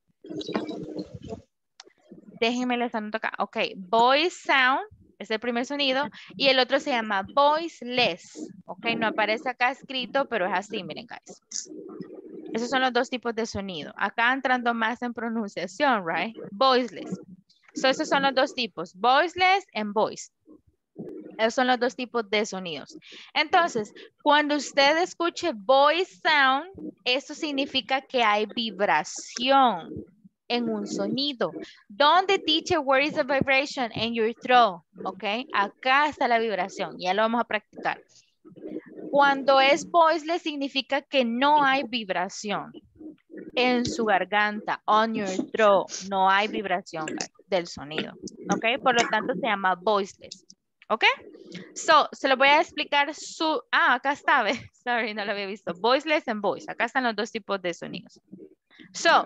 Déjenme les anoto acá, ok, voiced sound, es el primer sonido, y el otro se llama voiceless, ok, no aparece acá escrito, pero es así, miren, guys. Esos son los 2 tipos de sonido. Acá entrando más en pronunciación, right? Voiceless. So, esos son los 2 tipos, voiceless and voiced. Esos son los 2 tipos de sonidos. Entonces, cuando usted escuche voice sound, eso significa que hay vibración en un sonido. ¿Dónde, teacher, where is the vibration? In your throat, ¿ok? Acá está la vibración, ya lo vamos a practicar. Cuando es voiceless significa que no hay vibración en su garganta, on your throat, no hay vibración del sonido, ¿ok? Por lo tanto se llama voiceless, ¿ok? So, se lo voy a explicar acá está, sorry, no lo había visto, voiceless and voice, acá están los 2 tipos de sonidos. So,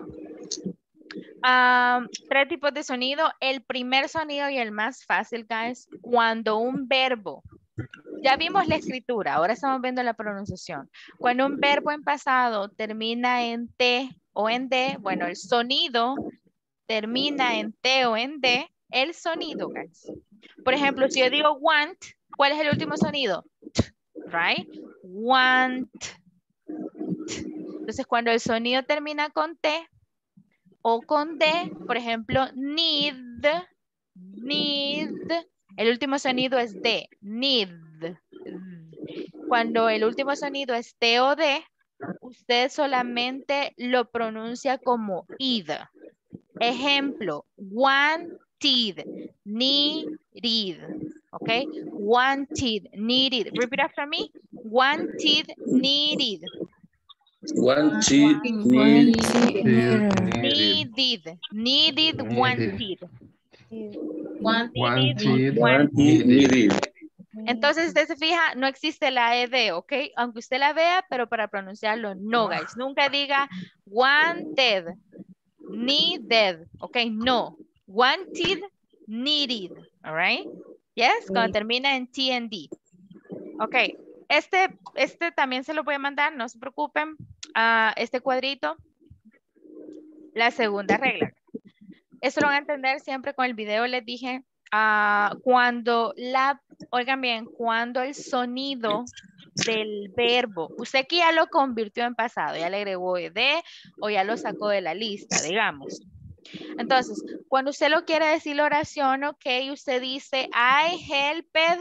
3 tipos de sonido, el primer sonido y el más fácil, guys, cuando un verbo, ya vimos la escritura, ahora estamos viendo la pronunciación. Cuando un verbo en pasado termina en T o en D, bueno, el sonido termina en T o en D, el sonido, guys. Por ejemplo, si yo digo want, ¿cuál es el último sonido? Right? Want. Entonces, cuando el sonido termina con T o con D, por ejemplo, need, el último sonido es D, need. Cuando el último sonido es T o D, usted solamente lo pronuncia como id. Ejemplo, wanted, needed, ¿ok? Wanted, needed. Repeat after me. Wanted, needed. Wanted, Needed, wanted. Needed. Entonces, usted se fija, no existe la ed, ¿ok? Aunque usted la vea, pero para pronunciarlo, no, guys. Nunca diga wanted, needed, ¿ok? No. Wanted, needed, all right? Yes, cuando termina en T and D. Ok, este también se lo voy a mandar, no se preocupen. Este cuadrito, la segunda regla. Esto lo van a entender siempre con el video, les dije, oigan bien, cuando el sonido del verbo, usted aquí ya lo convirtió en pasado, ya le agregó ed o ya lo sacó de la lista, digamos. Entonces, cuando usted lo quiere decir la oración, ok, usted dice, I helped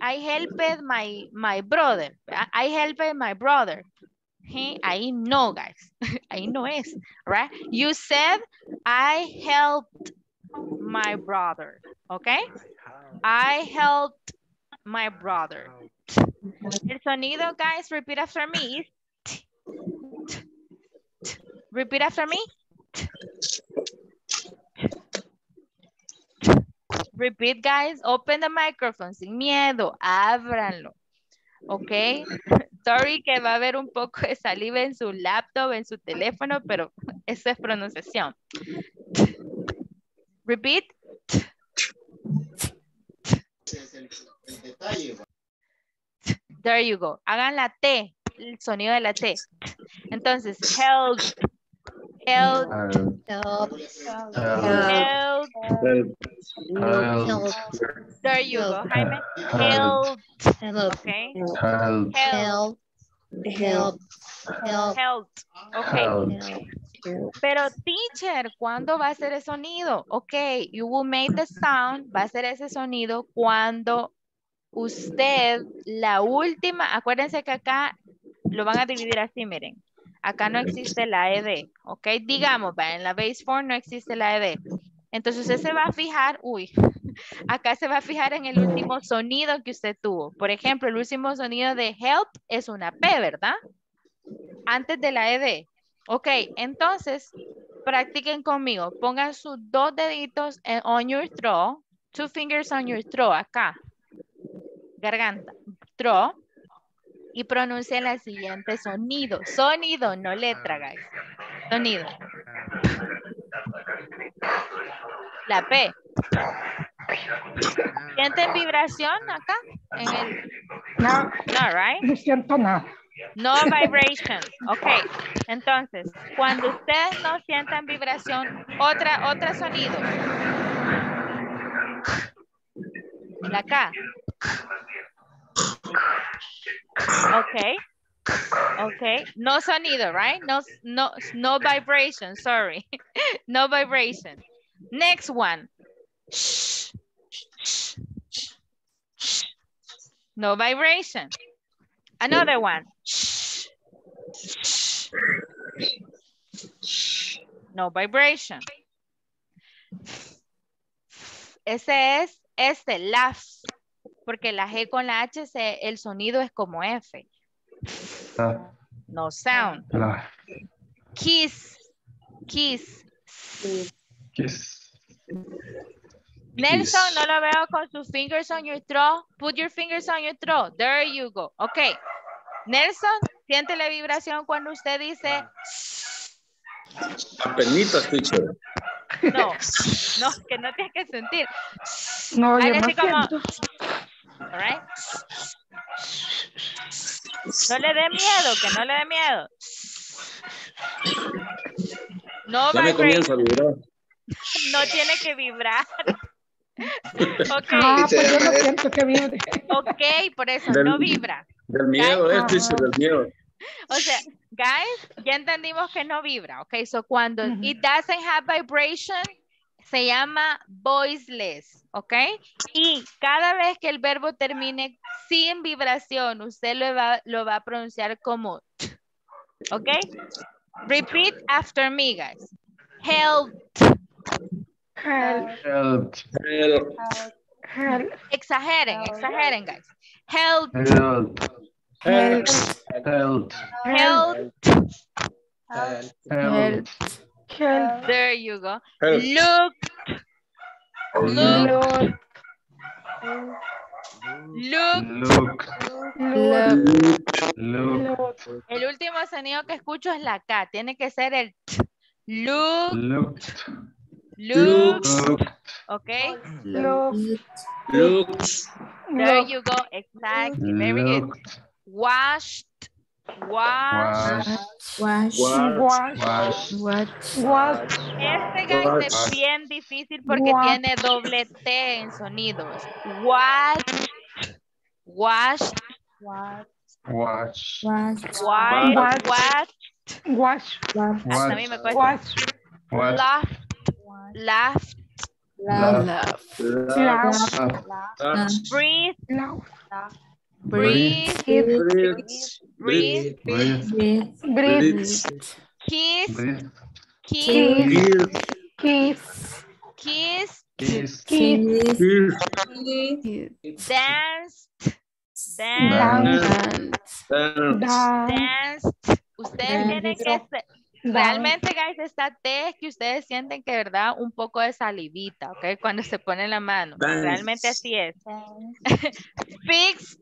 my brother. I helped my brother. ¿Sí? Ahí no, guys. Ahí no es, right? You said, I helped my brother, ok? I helped my brother. El sonido, guys, repeat after me. Is t, t, t. Repeat after me. Repeat, guys. Open the microphone. Sin miedo. Ábranlo. ¿Ok? Sorry que va a haber un poco de saliva en su laptop, en su teléfono, pero eso es pronunciación. Repeat. There you go. Hagan la T, el sonido de la T. Entonces, help. Health. Help. Health. There you go, Jaime. Health. Okay. Health. Help. Health. Okay. Pero teacher, ¿cuándo va a ser el sonido? Ok, you will make the sound, va a ser ese sonido cuando usted, la última, acuérdense que acá lo van a dividir así, miren. Acá no existe la ED, ok, digamos, en la base form no existe la ED. Entonces usted se va a fijar, acá se va a fijar en el último sonido que usted tuvo. Por ejemplo, el último sonido de help es una P, ¿verdad? Antes de la ED. Ok, entonces, practiquen conmigo. Pongan sus 2 deditos on your throat. 2 fingers on your throat, acá. Garganta. Throat. Y pronuncien el siguiente sonido. Sonido, no letra, guys. Sonido. La P. ¿Sienten vibración acá? No, No, right? no siento nada. No vibration. Ok. Entonces, cuando ustedes no sientan vibración, otra sonido. La K. Ok. Ok. No sonido, right? No vibration, sorry. No vibration. Next one. Shh. Shh. Shh. No vibration. Another one. Shh. Shh. No vibration. Ese es laugh. Porque la G con la H, el sonido es como F. No sound. Kiss. Kiss. Kiss. Nelson, no lo veo con sus fingers on your throat. Put your fingers on your throat. There you go. Ok. Nelson, ¿siente la vibración cuando usted dice? Apenitas, teacher. No, que no tienes que sentir. No, yo Haga no así como, siento. all right. No le dé miedo, que no le dé miedo. No Ya me comienza a vibration. vibrar. No tiene que vibrar. Ok. Ah, pues yo no siento que vibre. Ok, por eso no vibra. Del miedo, teacher, del miedo. O sea, guys, ya entendimos que no vibra. Ok, so cuando it doesn't have vibration, se llama voiceless. Ok, y cada vez que el verbo termine sin vibración, usted lo va a pronunciar como t. Ok, repeat after me, guys. Help. Help. Help. Exageren, guys. Help. Help. Help. Help. Help. Help. Help. There you go. Help. Look. Look. Look. Look. El último sonido que escucho es la K. Tiene que ser el t. Look. Ok. Look. There you go. Exactly. Very good. Washed. Este, guys, es bien difícil porque tiene doble T en sonidos. Wash. Hasta a mí me cuesta. Laughed. Breathe. Kiss. Dance. Ustedes tienen que realmente, guys, esta T es que ustedes sienten que, verdad, un poco de salivita, ¿ok? Cuando se pone la mano. Realmente así es. Fixed.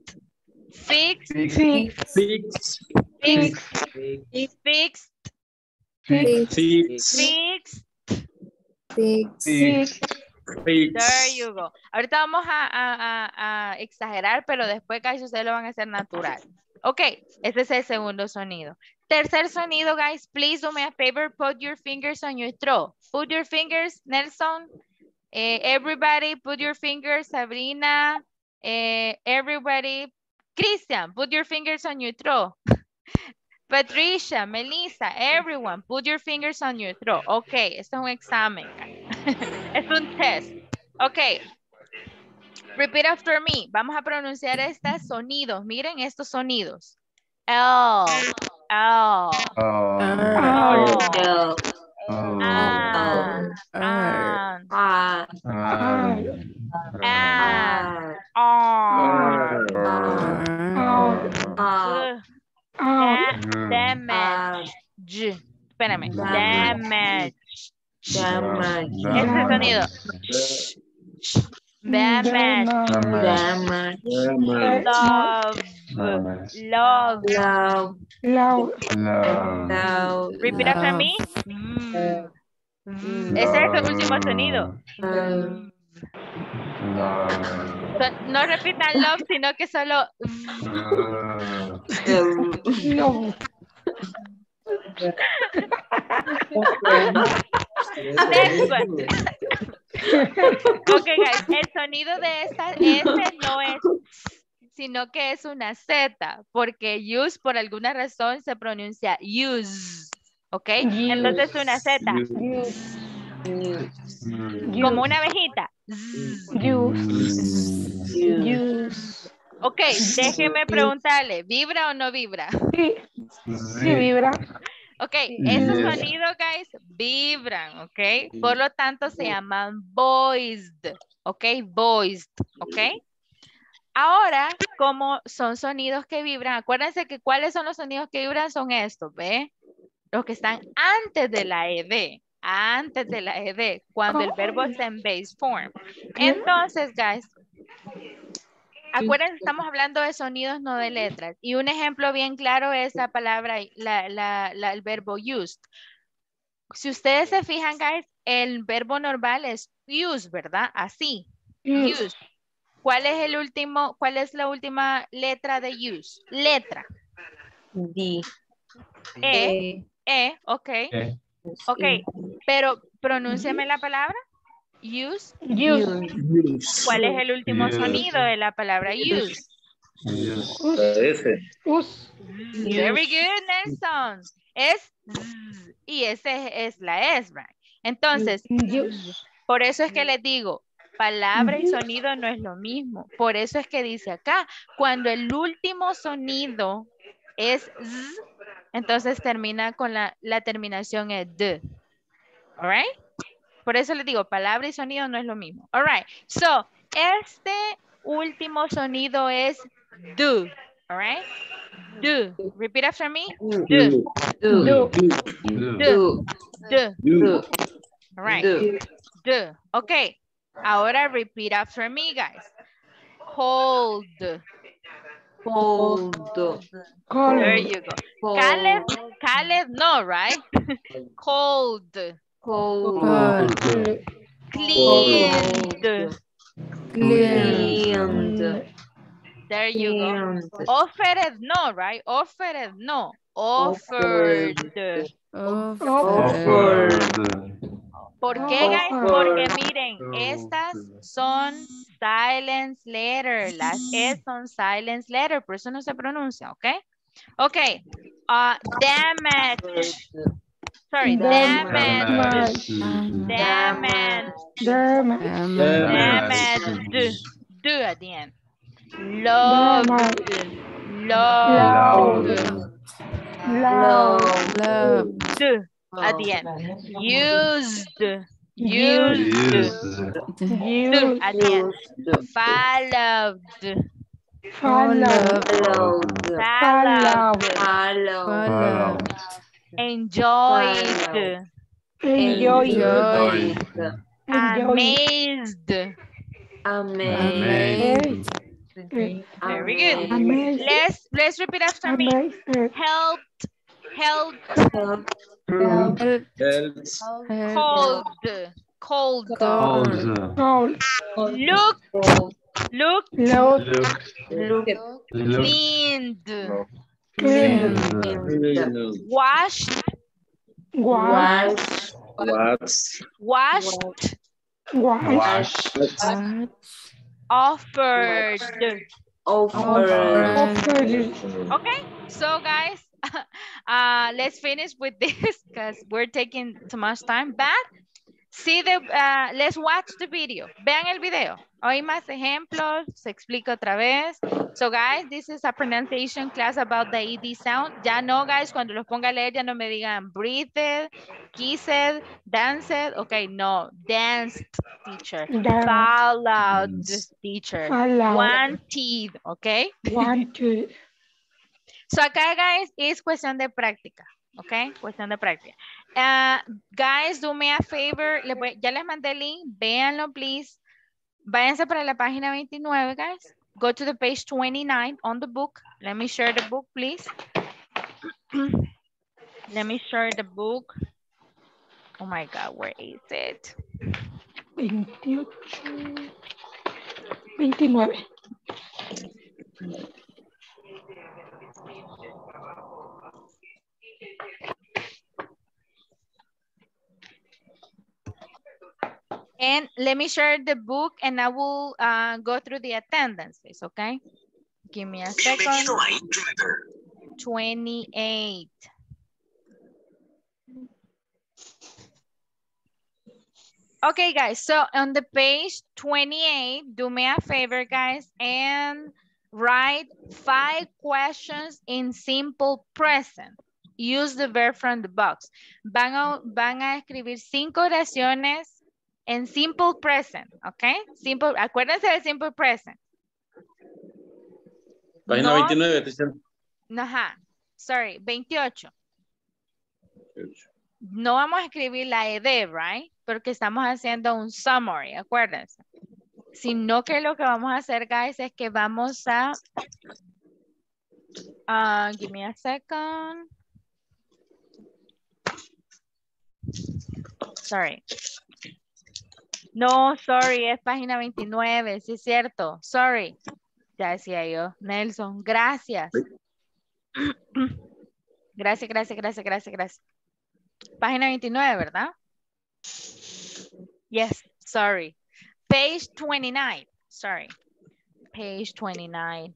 There you go. Ahorita vamos a exagerar, pero después, guys, ustedes lo van a hacer natural. Ok, ese es el segundo sonido. Tercer sonido, guys, please do me a favor, put your fingers on your throat. Put your fingers, Nelson, everybody, put your fingers, Sabrina, everybody, Christian, put your fingers on your throat. Patricia, Melissa, everyone, put your fingers on your throat. Ok, esto es un examen. Es un test. Ok. Repeat after me. Vamos a pronunciar estos sonidos. Miren estos sonidos. L, L, damage. Espérame. Damage. Este sonido. Damage. Love. Repeat after me. Ese es el último sonido. No repitan love, sino que solo. Next one. Ok, guys, el sonido de esta S no es, sino que es una Z, porque use por alguna razón se pronuncia use, ok, entonces es una Z, como una abejita. Ok, déjeme preguntarle, ¿vibra o no vibra? Sí, vibra. Ok, esos sonidos, guys, vibran, ok. Por lo tanto, se llaman voiced, ok, voiced, ok. Ahora, como son sonidos que vibran, acuérdense que cuáles son los sonidos que vibran son estos, ¿ve? Los que están antes de la ED, cuando el verbo está en base form. Entonces, guys, acuérdense, estamos hablando de sonidos, no de letras. Y un ejemplo bien claro es la palabra, el verbo used. Si ustedes se fijan, guys, el verbo normal es use, ¿verdad? Así. Use. ¿Cuál es la última letra de use? Letra. D. Ok. Ok, pero pronúnciame la palabra. Use. ¿Cuál es el último sonido de la palabra use? Very good, Nelson. Es y ese es la S, right? Entonces, por eso es que les digo, palabra y sonido no es lo mismo. Por eso es que dice acá, cuando el último sonido es z, entonces termina con la terminación es d. All right? Por eso les digo, palabra y sonido no es lo mismo. All right. So, este último sonido es do. All right? Do. Repeat after me. Do. Do. All right. Do. Okay. Ahora repeat after me, guys. Cold. There you go. Caleb, no, right? Cold. Cleaned. There you go. Offered, no, right? Offered, no. Offered. ¿Por qué, guys? Porque miren, estas son silence letter. Las E son silence letter, por eso no se pronuncia, ¿ok? Ok. Damage. Sorry, damage. Do at the end. Loved. Do at the end. Used. Do at the end. Followed. Enjoyed. Amazed. Very good. Let's repeat after me. Helped. Cold. Looked. Look. Look. Cleaned. Washed. Washed. Offered. Okay, so guys, let's finish with this because we're taking too much time. But let's watch the video. Vean el video. Hay más ejemplos. Se explica otra vez. So guys, this is a pronunciation class about the ED sound. Ya no, guys, cuando los ponga a leer, ya no me digan breathed, kissed, danced. Okay, no. Danced, teacher. Followed, teacher. Wanted, okay? Wanted. So acá, guys, es cuestión de práctica. Ok, cuestión de práctica. Guys, do me a favor. Ya les mandé el link. Véanlo, please. Váyanse para la página 29, guys. Go to the page 29 on the book. Let me share the book, please. Let me share the book. Oh my God, where is it? 28. 29. And let me share the book and I will go through the attendances, okay? Give me a second. 28. Okay, guys, so on the page 28, do me a favor, guys, and write 5 questions in simple present. Use the verb from the box. Van a escribir 5 oraciones en simple present, ¿ok? Simple, acuérdense de simple present. Página 29, teacher. Ajá, sorry, 28. No vamos a escribir la ED, right? Porque estamos haciendo un summary, acuérdense. Sino que lo que vamos a hacer, guys, es que vamos a... give me a second. Sorry. No, sorry, es página 29, sí es cierto. Sorry. Ya decía yo, Nelson, gracias. Gracias. Página 29, ¿verdad? Yes, sorry. Page 29, sorry. Page 29.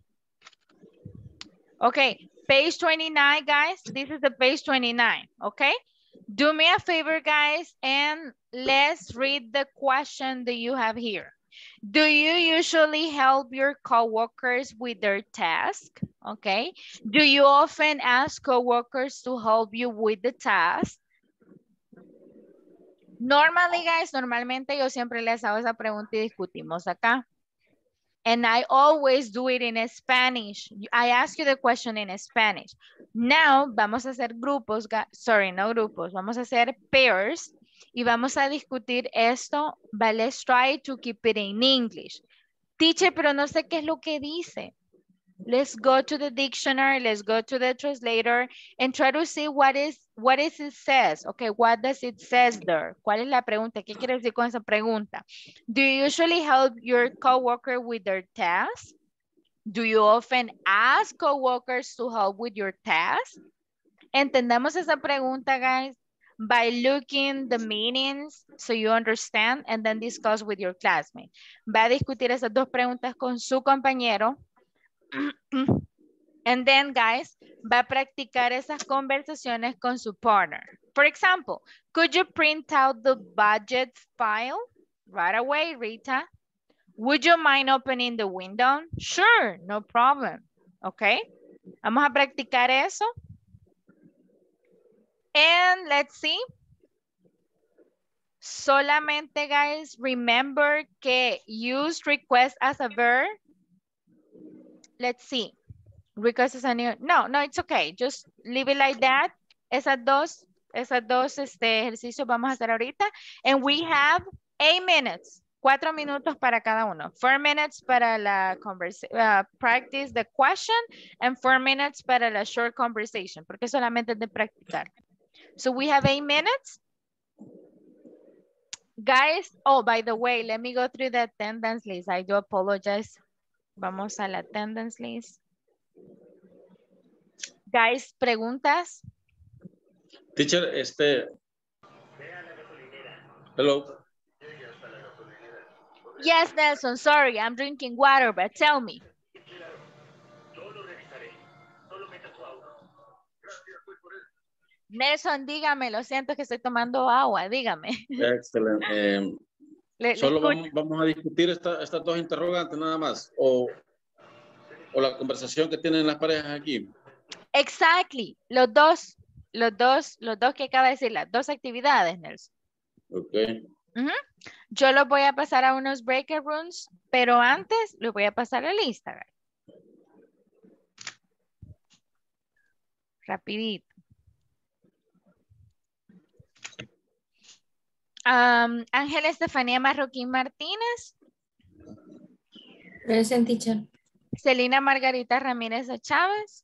Okay, page 29, guys. This is the page 29, okay? Do me a favor, guys, and let's read the question that you have here. Do you usually help your coworkers with their task? Okay. Do you often ask coworkers to help you with the task? Normally, guys, normalmente yo siempre les hago esa pregunta y discutimos acá. And I always do it in Spanish. I ask you the question in Spanish. Now, vamos a hacer grupos, sorry, no grupos, vamos a hacer pairs y vamos a discutir esto, but let's try to keep it in English. Teacher, pero no sé qué es lo que dice. Let's go to the dictionary, let's go to the translator and try to see what is it says. Okay, what does it says there? ¿Cuál es la pregunta? ¿Qué quiere decir con esa pregunta? Do you usually help your coworker with their tasks? Do you often ask coworkers to help with your tasks? Entendamos esa pregunta, guys, by looking the meanings so you understand and then discuss with your classmate. Va a discutir esas 2 preguntas con su compañero. And then, guys, va a practicar esas conversaciones con su partner. For example, could you print out the budget file right away, Rita? Would you mind opening the window? Sure, no problem. Okay. Vamos a practicar eso. And let's see. Solamente, guys, remember que use request as a verb. Let's see. Request as a new. No, it's okay. Just leave it like that. Esas dos ejercicios vamos a hacer ahorita. And we have 8 minutes. 4 minutos para cada uno. 4 minutes para la practice the question and 4 minutes para la short conversation. Porque solamente es de practicar. So we have 8 minutes. Guys, oh, by the way, let me go through the attendance list. I do apologize. Vamos a la attendance list. Guys, preguntas. Teacher, hello. Yes, Nelson, sorry, I'm drinking water, but tell me. Nelson, dígame, lo siento que estoy tomando agua, dígame. Excelente. Solo vamos a discutir estas dos interrogantes nada más, o la conversación que tienen las parejas aquí. Exactly, los dos que acaba de decir, las dos actividades, Nelson. Ok. Yo los voy a pasar a unos breakout rooms, pero antes les voy a pasar el Instagram. Rapidito. Ángela Estefanía Marroquín Martínez. Present, teacher. Celina Margarita Ramírez de Chávez.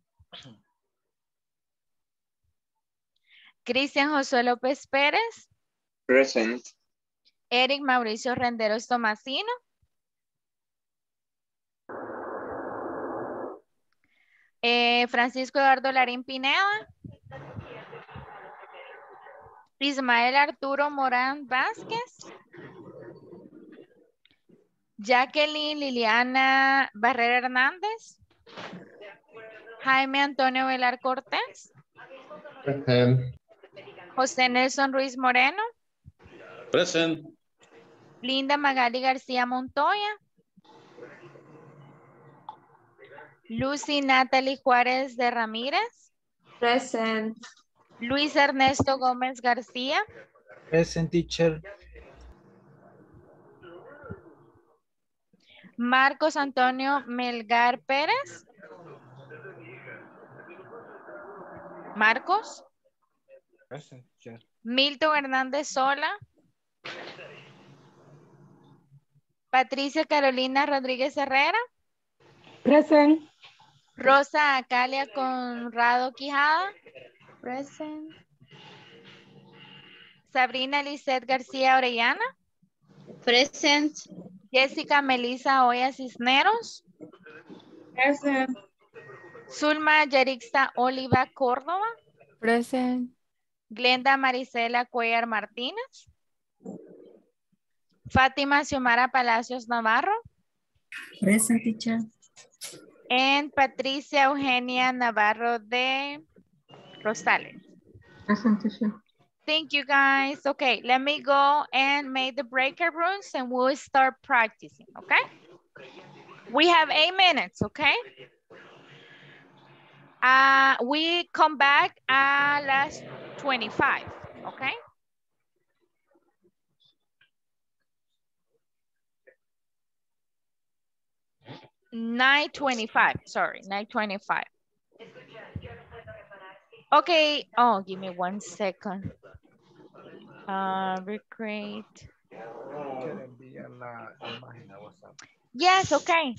Cristian Josué López Pérez. Present. Eric Mauricio Renderos Tomasino. Francisco Eduardo Larín Pineda. Ismael Arturo Morán Vázquez. Jacqueline Liliana Barrera Hernández. Jaime Antonio Velar Cortés. Present. José Nelson Ruiz Moreno. Present. Linda Magali García Montoya. Lucy Natalie Juárez de Ramírez. Present. Luis Ernesto Gómez García. Present, teacher. Marcos Antonio Melgar Pérez. Marcos. Present, teacher. Milton Hernández Sola. Patricia Carolina Rodríguez Herrera. Present. Rosa Acalia Conrado Quijada. Present. Sabrina Lisette García Orellana. Present. Jessica Melissa Oya Cisneros. Present. Zulma Yarixa Oliva Córdoba. Present. Glenda Marisela Cuellar Martínez. Fátima Xiomara Palacios Navarro. Present, teacher. And Patricia Eugenia Navarro de Rosales. Present, teacher. Thank you guys. Okay, let me go and make the breakout rooms and we'll start practicing, okay? We have 8 minutes, okay? We come back at last 25, okay? Sorry, 9:25. Okay, oh, give me 1 second. Recreate. Teacher, envía la imagen a WhatsApp. Yes, okay.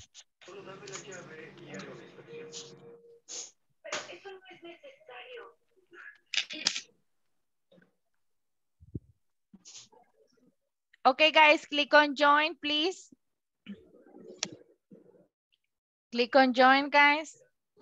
Okay, guys, click on join, please. Click on join, guys.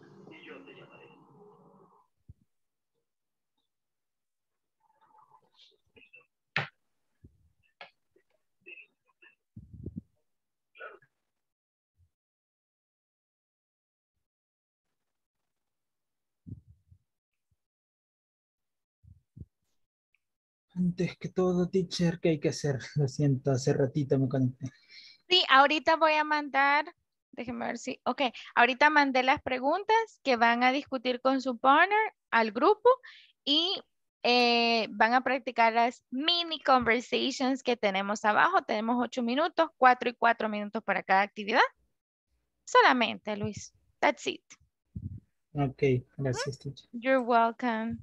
Antes que todo, teacher, ¿qué hay que hacer? Lo siento, hace ratito me conecté. Sí, ahorita voy a mandar, déjenme ver si, ok, ahorita mandé las preguntas que van a discutir con su partner al grupo y van a practicar las mini conversations que tenemos abajo. Tenemos 8 minutos, 4 y 4 minutos para cada actividad. Solamente, Luis. That's it. Ok, gracias, teacher. You're welcome.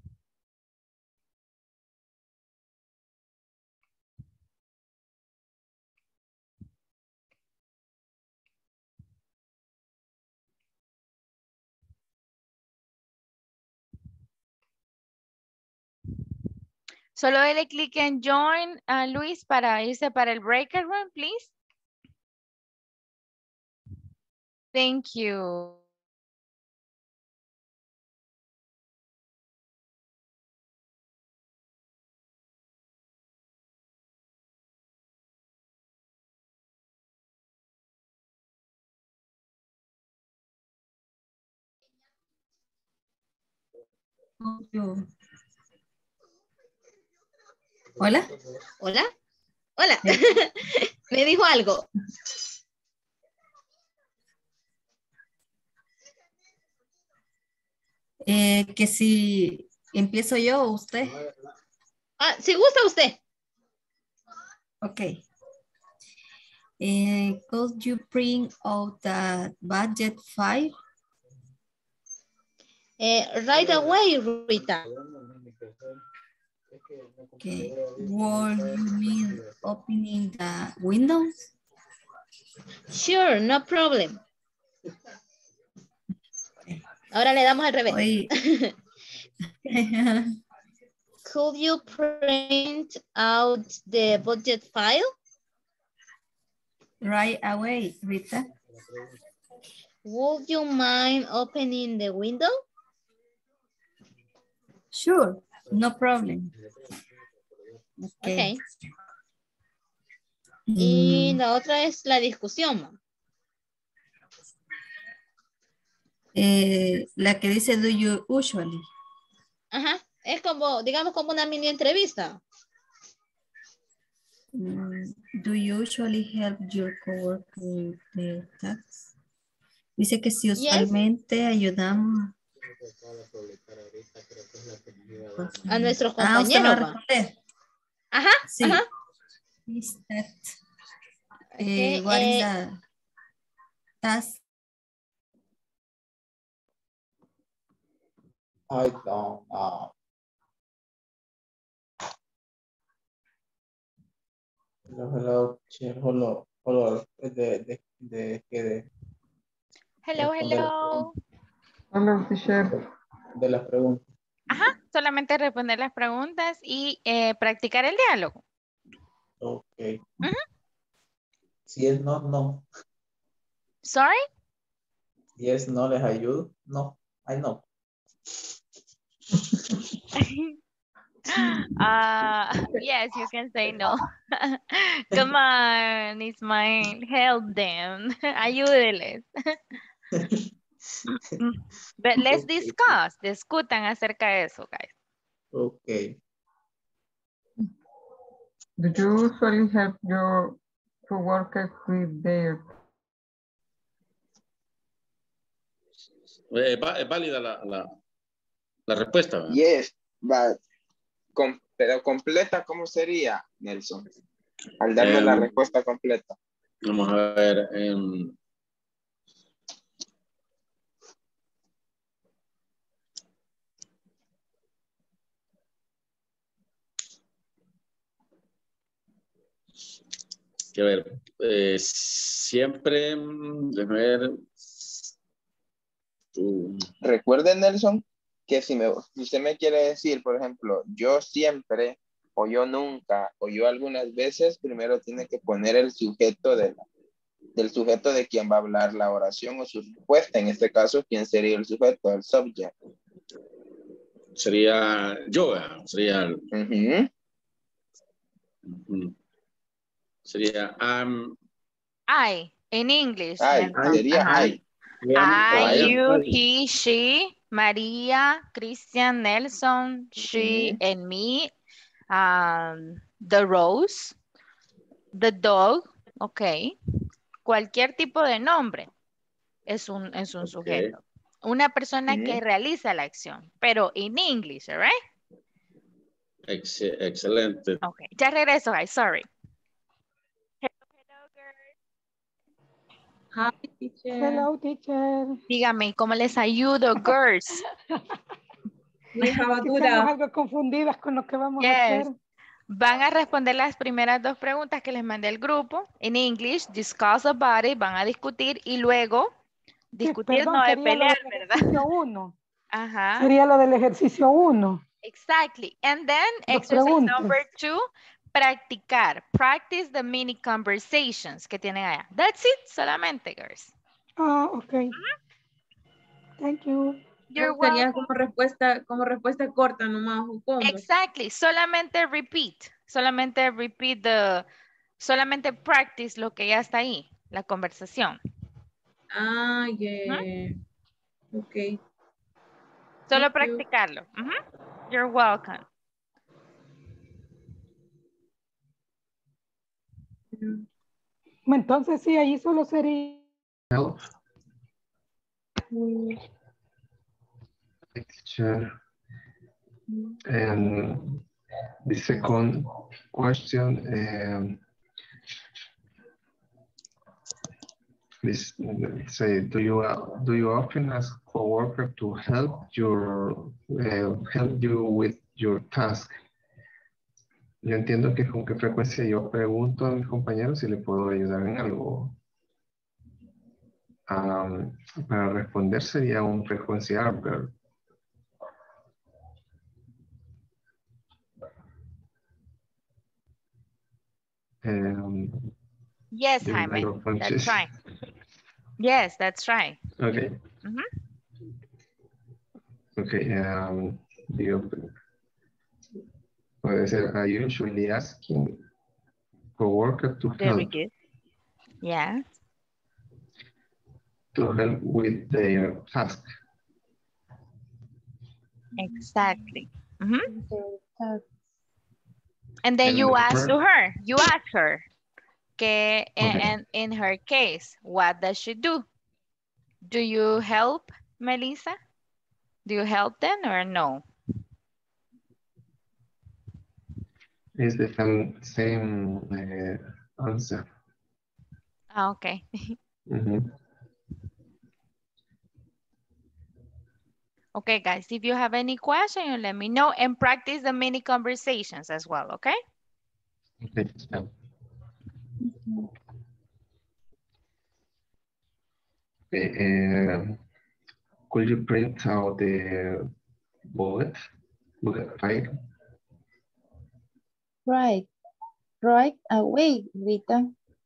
Solo dele clic en join, Luis, para irse para el breakout room, please. Thank you. Hola. Hola. Hola. Me dijo algo. Que si empiezo yo o usted. Si gusta usted. Ok. Could you print out the budget file? Right away, Rita. Okay. What you mean opening the windows? Sure, no problem. Ahora le damos al revés. Could you print out the budget file? Right away, Rita. Would you mind opening the window? Sure, no problem. Okay. Y la otra es la discusión. La que dice do you usually. Ajá, es como, digamos, como una mini entrevista. Do you usually help your coworker with the tax? Dice que si usualmente ayudamos a nuestros compañeros. Ajá, sí. Ajá. What is the task? I don't know. Hello, hello. Hello. Hola, teacher. De las preguntas. Ajá, solamente responder las preguntas y practicar el diálogo. Ok. Si es no, no. Sorry? Si es no, les ayudo. No, I know. Yes, you can say no. Come on, Ismael, help them. Ayúdeles. But let's discuss. Discutan acerca de eso, guys. Okay. Do you usually help your coworkers with their... Es válida la respuesta, ¿verdad? Yes, but pero completa, ¿cómo sería, Nelson? Al darme la respuesta completa. Vamos a ver. Que ver, siempre, déjame ver. Recuerden, Nelson, que si usted me quiere decir, por ejemplo, yo siempre, o yo nunca, o yo algunas veces, primero tiene que poner el sujeto del sujeto de quien va a hablar la oración o su respuesta. En este caso, ¿quién sería el sujeto? El subject. Sería yo, sería... Sería I, in English. Sería I. I, you, he, she, María, Christian, Nelson, she, and me, the rose, the dog, ok. Cualquier tipo de nombre es un sujeto. Una persona que realiza la acción, pero en English, right? Excelente. Ok, ya regreso, guys, sorry. Hi, teacher. Hello, teacher. Dígame, ¿cómo les ayudo, girls? Estamos algo confundidas con lo que vamos a hacer. Van a responder las primeras dos preguntas que les mandé al grupo. En English, discuss about it, van a discutir y luego discutir, Perdón, no de sería pelear, lo del ¿verdad? ejercicio 1. Ajá. Sería lo del ejercicio 1. Exactly. And then exercise number 2, practicar. Practice the mini conversations que tienen allá. That's it, solamente, girls. Okay. Thank you. You're Sería welcome. como respuesta corta nomás, ¿o cómo? Exactly. Solamente repeat. Solamente practice lo que ya está ahí, la conversación. Ah, yeah. Ok. Solo Thank you. practicarlo. You're welcome. Entonces sí, ahí solo sería. Help. Teacher. And the second question, this say, do you often ask coworker to help you with your task? Yo entiendo que con qué frecuencia yo pregunto a mis compañeros si le puedo ayudar en algo. Para responder sería un frecuenciar, pero yes, Jaime, that's right. Yes, that's right. Okay. Okay. Puede ser, I usually asking coworker to Very help. good. Yeah. To help with their task. Exactly. And then you ask to her. You ask her. Que in her case, what does she do? Do you help, Melissa? Do you help them or no? It's the same answer. Okay. Okay, guys, if you have any question, you let me know and practice the mini conversations as well, okay? Okay. Could you print out the bullet file? Right away, Rita.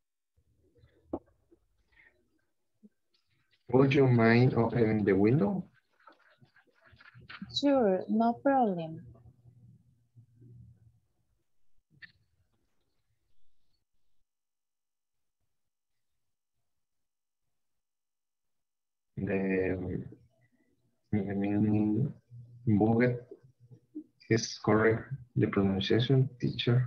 Would you mind opening the window? Sure, no problem. The bullet is correct. The pronunciation, teacher.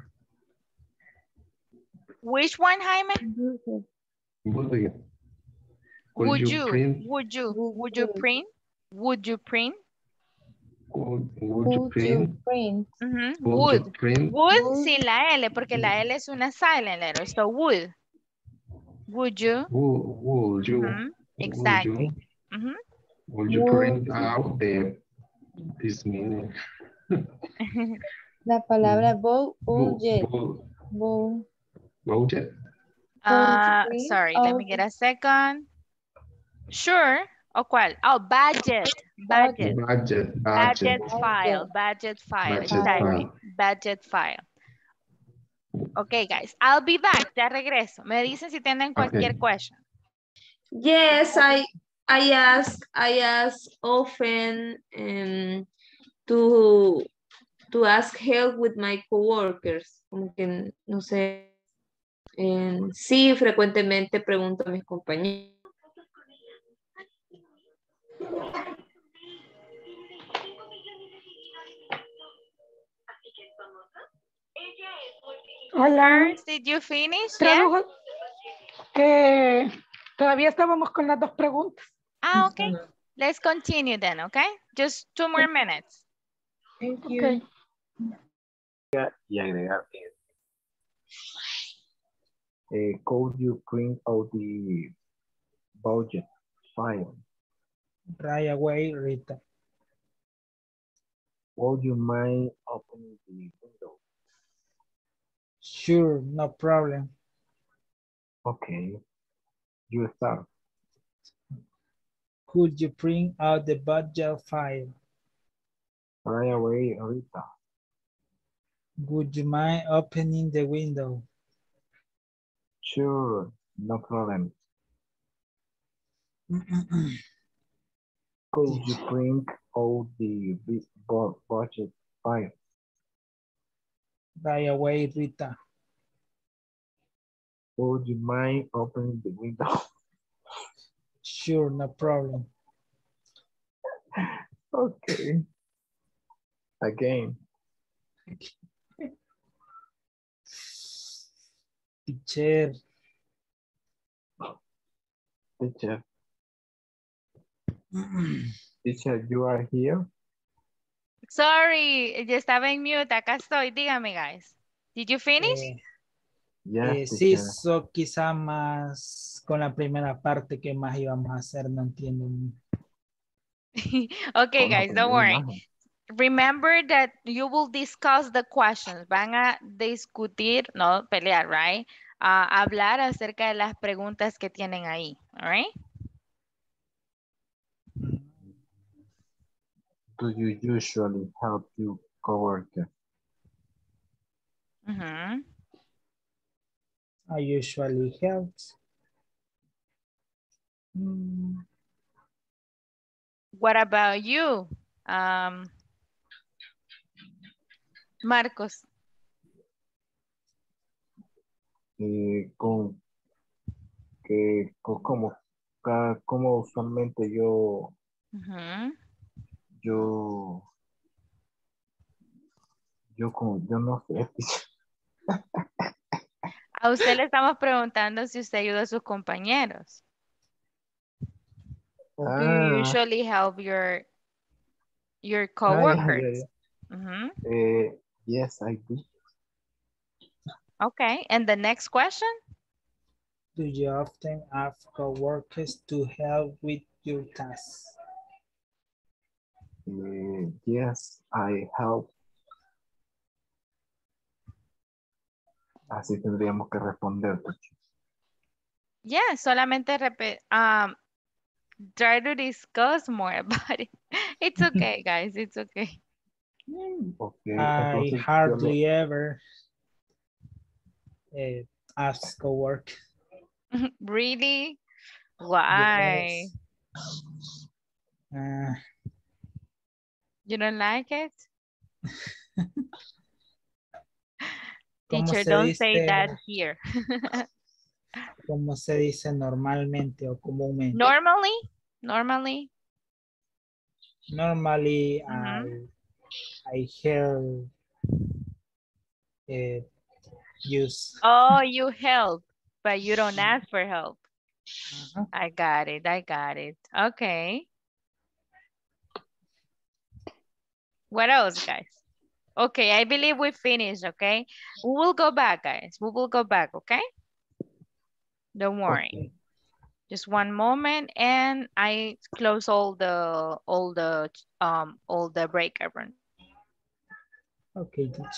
Which one, Jaime? Bullet. Would you print? Would you print? Would you print? Would. You print? Would sin la L, porque la L es una silent letter. So would. Would you? Would you? Exactly. Would you print out this meaning? La palabra budget. Budget. Sorry, let me get a second. Sure. ¿O cuál? Oh, budget. Budget file. Exactly. Budget file. Okay, guys. I'll be back. Ya regreso. Me dicen si tienen cualquier question. Yes, I ask often to ask help with my coworkers. Como que, no sé, sí, frecuentemente pregunto a mis compañeros. Hola. Did you finish? Tradujo. Todavía estábamos con las dos preguntas. Okay. Let's continue then, okay? Just 2 more minutes. Thank you. Okay. Y agregar could you print out the budget file? Right away, Rita. Would you mind opening the window? Sure, no problem. Okay, you start. Could you print out the budget file? Right away, ahorita. Would you mind opening the window? Sure, no problem. Could you print out the budget file? Right away, Rita. Would you mind opening the window? Sure, no problem. Okay. Again. Teacher. Teacher. Teacher, you are here? Sorry, yo estaba en mute. Acá estoy. Dígame, guys. Did you finish? Yes, Sí, teacher. quizá más con la primera parte que más íbamos a hacer, no entiendo. Okay, guys, don't worry. Remember that you will discuss the questions. Van a discutir, no pelear, right? Hablar acerca de las preguntas que tienen ahí, all right? Do you usually help your coworker? I usually help. What about you, Marcos? Como usualmente yo no sé. A usted le estamos preguntando si usted ayuda a sus compañeros. Do you usually help your coworkers? Yes, I do. Okay, and the next question? Do you often ask coworkers to help with your tasks? Yes, I help. Así tendríamos que responder. Yeah, solamente try to discuss more about it. It's okay, guys, it's okay. I hardly ever ask coworkers. Really? Why? Yes. You don't like it? ¿Cómo Teacher, se don't dice? say that here. ¿Cómo se dice normalmente o comúnmente? Normally. Normally, I help use. Oh, you help, but you don't ask for help. I got it. Okay. What else, guys? Okay, I believe we finished, okay? We will go back, guys. We will go back, okay? Don't worry. Okay. Just one moment, and I close all the break room. Okay, teacher.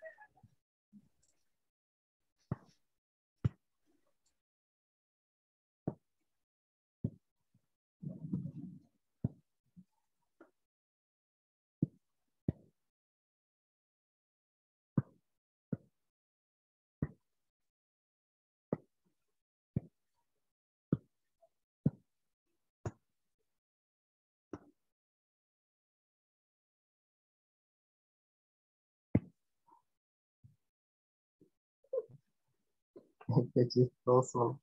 Qué chistoso.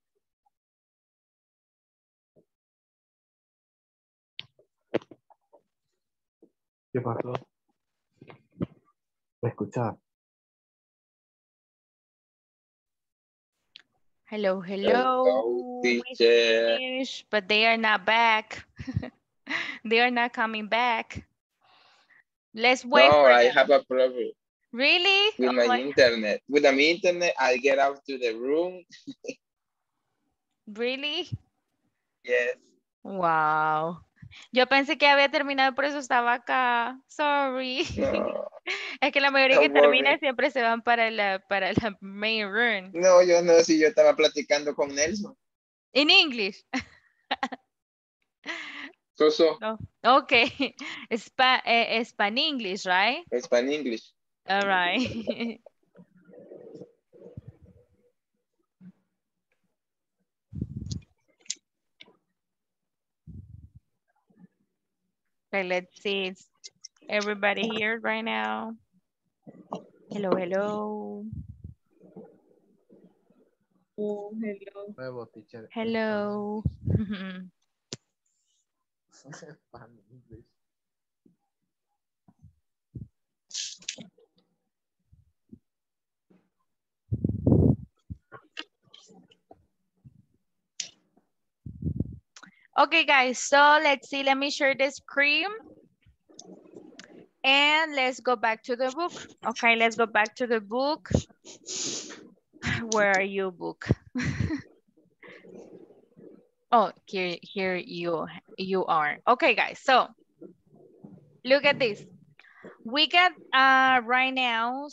¿Qué pasó? Escuchar. Hello. Teacher. We finished, but they are not back. They are not coming back. Let's wait for them. I have a problem. Really? With my internet. With my internet, I get out to the room. Really? Yes. Wow. Yo pensé que había terminado, por eso estaba acá. Sorry. No. Es que la mayoría Don't que termina worry. siempre se van para la main room. No, yo no, si yo estaba platicando con Nelson. In English. So. No. Okay. Span English, right? Span English. All right. Okay, let's see. It's everybody here right now. Hello, hello. Oh, hello. Nuevo teacher. Hello. Span English. Okay, guys, so let's see. Let me share the screen. And let's go back to the book. Okay, let's go back to the book. Where are you, book? Oh, here you are. Okay, guys, so look at this. We got right now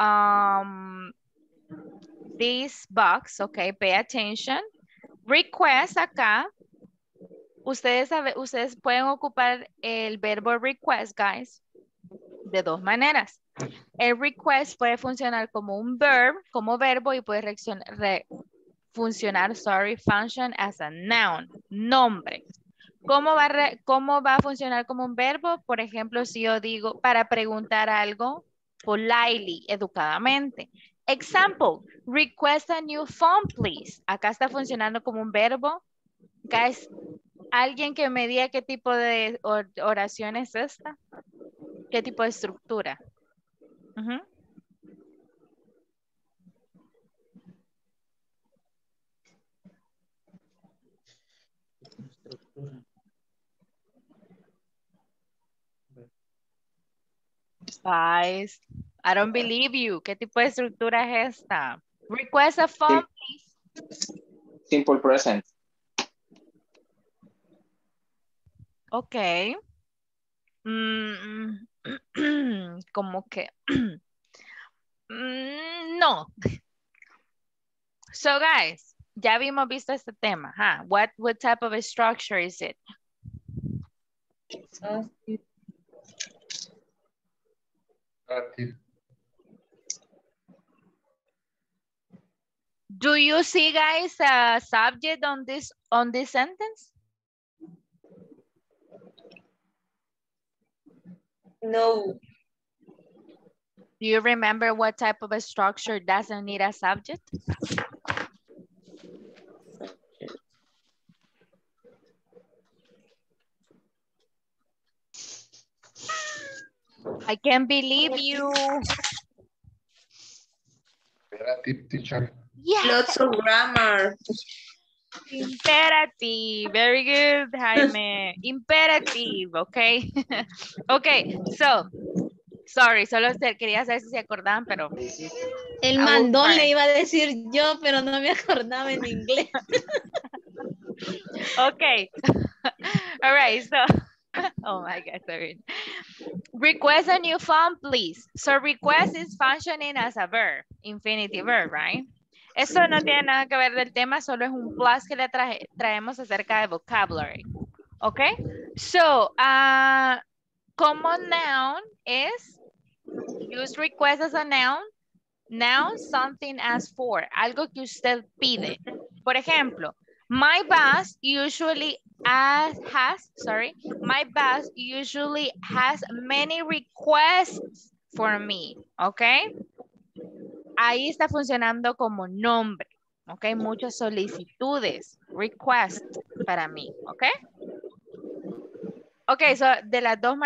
this box, okay, pay attention. Request acá. Ustedes pueden ocupar el verbo request, guys, de dos maneras. El request puede funcionar como un verb, como verbo, y puede funcionar, function as a noun, nombre. ¿Cómo va a funcionar como un verbo? Por ejemplo, si yo digo para preguntar algo politely, educadamente. Example, request a new phone, please. Acá está funcionando como un verbo. Guys, ¿alguien que me diga qué tipo de oración es esta? ¿Qué tipo de estructura? Guys, I don't believe you. ¿Qué tipo de estructura es esta? Request a phone, please. Simple present. Ok. Como que... no. So, guys, ya habíamos visto este tema. Huh? What type of a structure is it? Do you see, guys, a subject on this sentence? No. Do you remember what type of a structure doesn't need a subject? I can't believe you. Imperative, teacher. Yeah. Lots of grammar. Imperative. Very good, Jaime. Imperative, okay? Okay, so, sorry, solo quería saber si se acordaban, pero... El mandón le iba a decir yo, pero no me acordaba en inglés. Okay. All right, so... Oh my God, sorry. Request a new phone, please. So request is functioning as a verb, infinitive verb, right? Eso no tiene nada que ver del tema, solo es un plus que le traemos acerca de vocabulary. Okay? So, common noun is use request as a noun. Noun, something asked for, algo que usted pide. Por ejemplo, my boss usually has many requests for me, ¿ok? Ahí está funcionando como nombre, ¿ok? Muchas solicitudes, request para mí, ¿ok? Ok, so de las dos,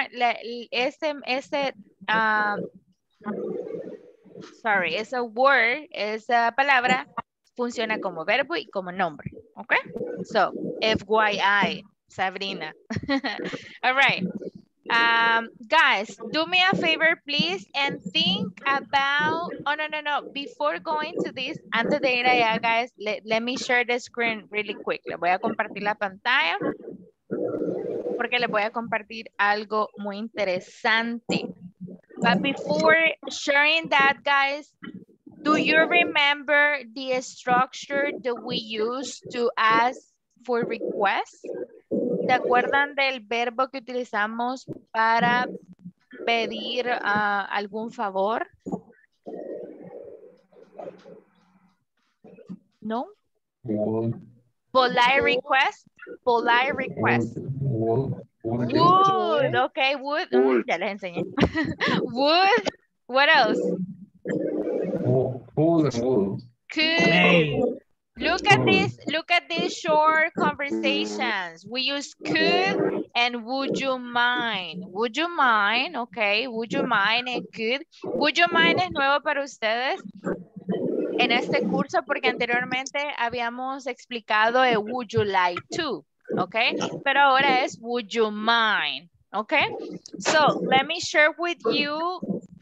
esa word, esa palabra funciona como verbo y como nombre, ¿ok? So, FYI, Sabrina. All right. Guys, do me a favor, please, and think about, oh, no. Before going to this, antes de ir allá, guys, let me share the screen really quick. Les voy a compartir la pantalla porque les voy a compartir algo muy interesante. But before sharing that, guys, do you remember the structure that we use to ask for requests? ¿Se acuerdan del verbo que utilizamos para pedir algún favor? ¿No? Polite request. Polite request. Would. Okay, would. Ya les enseñé. Would. What else? Could. Look at these short conversations. We use could and would you mind. Would you mind, okay. Would you mind and could. Would you mind es nuevo para ustedes en este curso porque anteriormente habíamos explicado el would you like to, okay. Pero ahora es would you mind, okay. So let me share with you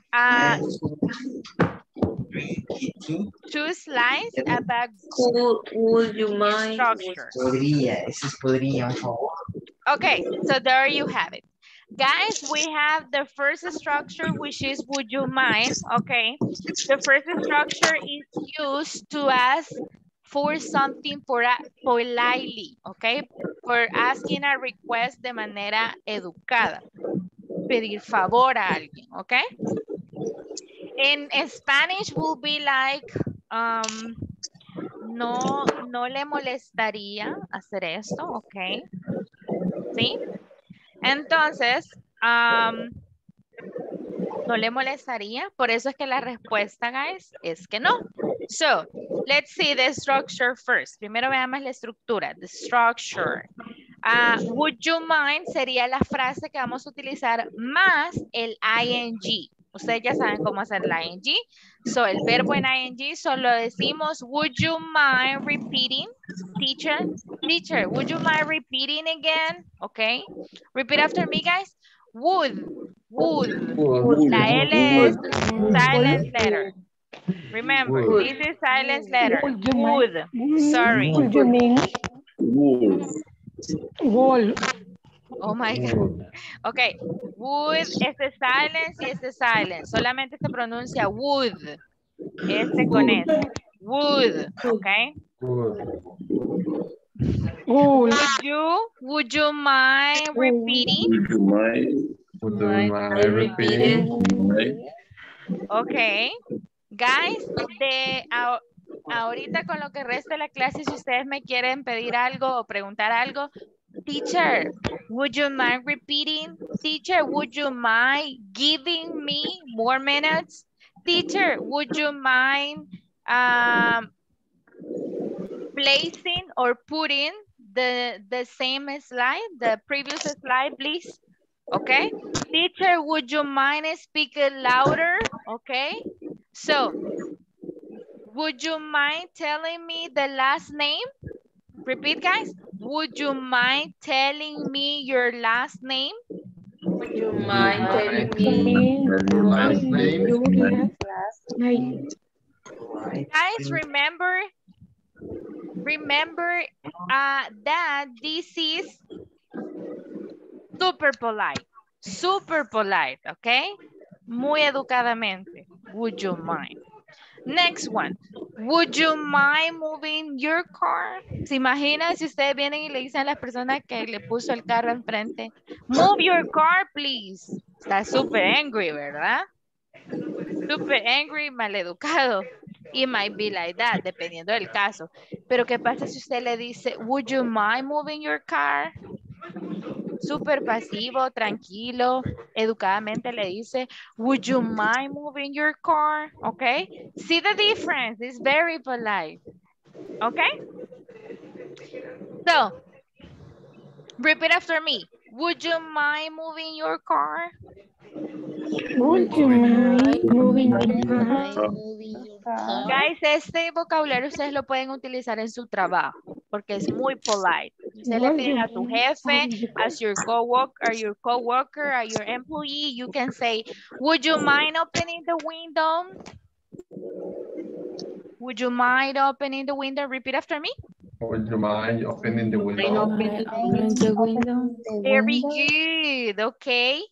two slides about would you mind structure. Podría, por favor. Okay, so there you have it. Guys, we have the first structure, which is would you mind, okay? The first structure is used to ask for something politely, okay? For asking a request de manera educada. Pedir favor a alguien, okay? In Spanish will be like, no le molestaría hacer esto, ok. ¿Sí? Entonces, no le molestaría, por eso es que la respuesta, guys, es que no. So, let's see the structure first. Primero veamos la estructura, the structure. Would you mind sería la frase que vamos a utilizar más el ing. Ustedes ya saben cómo hacer la ing. So, el verbo en ing solo decimos, would you mind repeating? Teacher, would you mind repeating again? Okay. Repeat after me, guys. Would. La L es silent letter. Remember, this is silent letter. Would. Sorry. Would you mean? Would. Oh my God. Ok. Would, este silence y este silence. Solamente se pronuncia would. Este con este. Would. Ok. Would you mind repeating? Would you mind repeating? Ok. Guys, ahorita con lo que resta de la clase, si ustedes me quieren pedir algo o preguntar algo, teacher, would you mind repeating? Teacher, would you mind giving me more minutes? Teacher, would you mind placing or putting the same slide, the previous slide, please? Okay. Teacher, would you mind speaking louder? Okay. So, would you mind telling me the last name? Repeat, guys. Would you mind telling me your last name? would you mind telling me your last name? Guys, remember that this is super polite, okay? Muy educadamente. Would you mind? Next one. Would you mind moving your car? ¿Se imaginan si ustedes vienen y le dicen a las personas que le puso el carro enfrente? Move your car, please. Está super angry, ¿verdad? Super angry, maleducado. It might be like that, dependiendo del caso. Pero ¿qué pasa si usted le dice, would you mind moving your car? Súper pasivo, tranquilo, educadamente le dice, would you mind moving your car? Okay. See the difference. It's very polite. Okay. So, repeat after me. Would you mind moving your car? Would you mind moving your car? Guys, este vocabulario ustedes lo pueden utilizar en su trabajo porque es muy polite. Ustedes le piden a su jefe, as your coworker, a your employee, you can say, would you mind opening the window? Would you mind opening the window? Repeat after me. Would you mind opening the window? Very good, okay.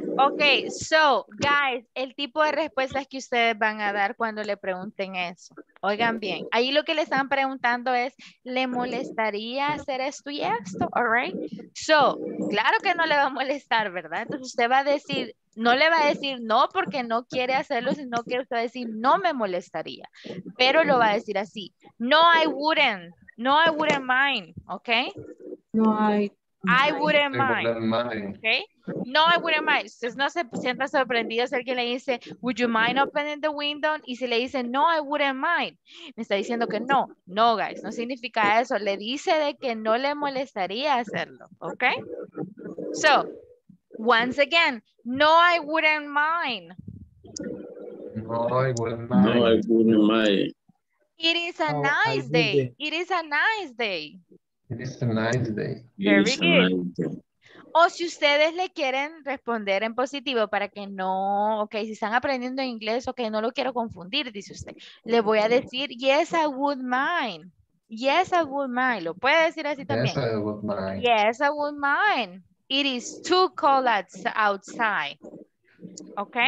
Ok, so, guys, el tipo de respuestas que ustedes van a dar cuando le pregunten eso. Oigan bien, ahí lo que le están preguntando es, ¿le molestaría hacer esto y esto? All right. So, claro que no le va a molestar, ¿verdad? Entonces usted va a decir, no le va a decir no porque no quiere hacerlo, sino que usted va a decir, no me molestaría. Pero lo va a decir así, no, I wouldn't. No, I wouldn't mind, ¿ok? No hay. I wouldn't I wouldn't mind. mind. Okay. No, I wouldn't mind. Usted no se sienta sorprendido si alguien le dice, would you mind opening the window? Y si le dice, no, I wouldn't mind. Me está diciendo que no. No, guys, no significa eso. Le dice de que no le molestaría hacerlo. Ok. So, once again, no, I wouldn't mind. No, I wouldn't No, I mind. wouldn't mind. It is a No, I nice day. wouldn't. It is a nice day. It is a nice day. Very It's a good. nice day. O si ustedes le quieren responder en positivo para que no, ok, si están aprendiendo inglés, ok, no lo quiero confundir, dice usted. Le voy a decir, yes, I would mind. Yes, I would mind. Lo puede decir así también. Yes, I would mind. Yes, I would mind. It is too cold outside. Ok.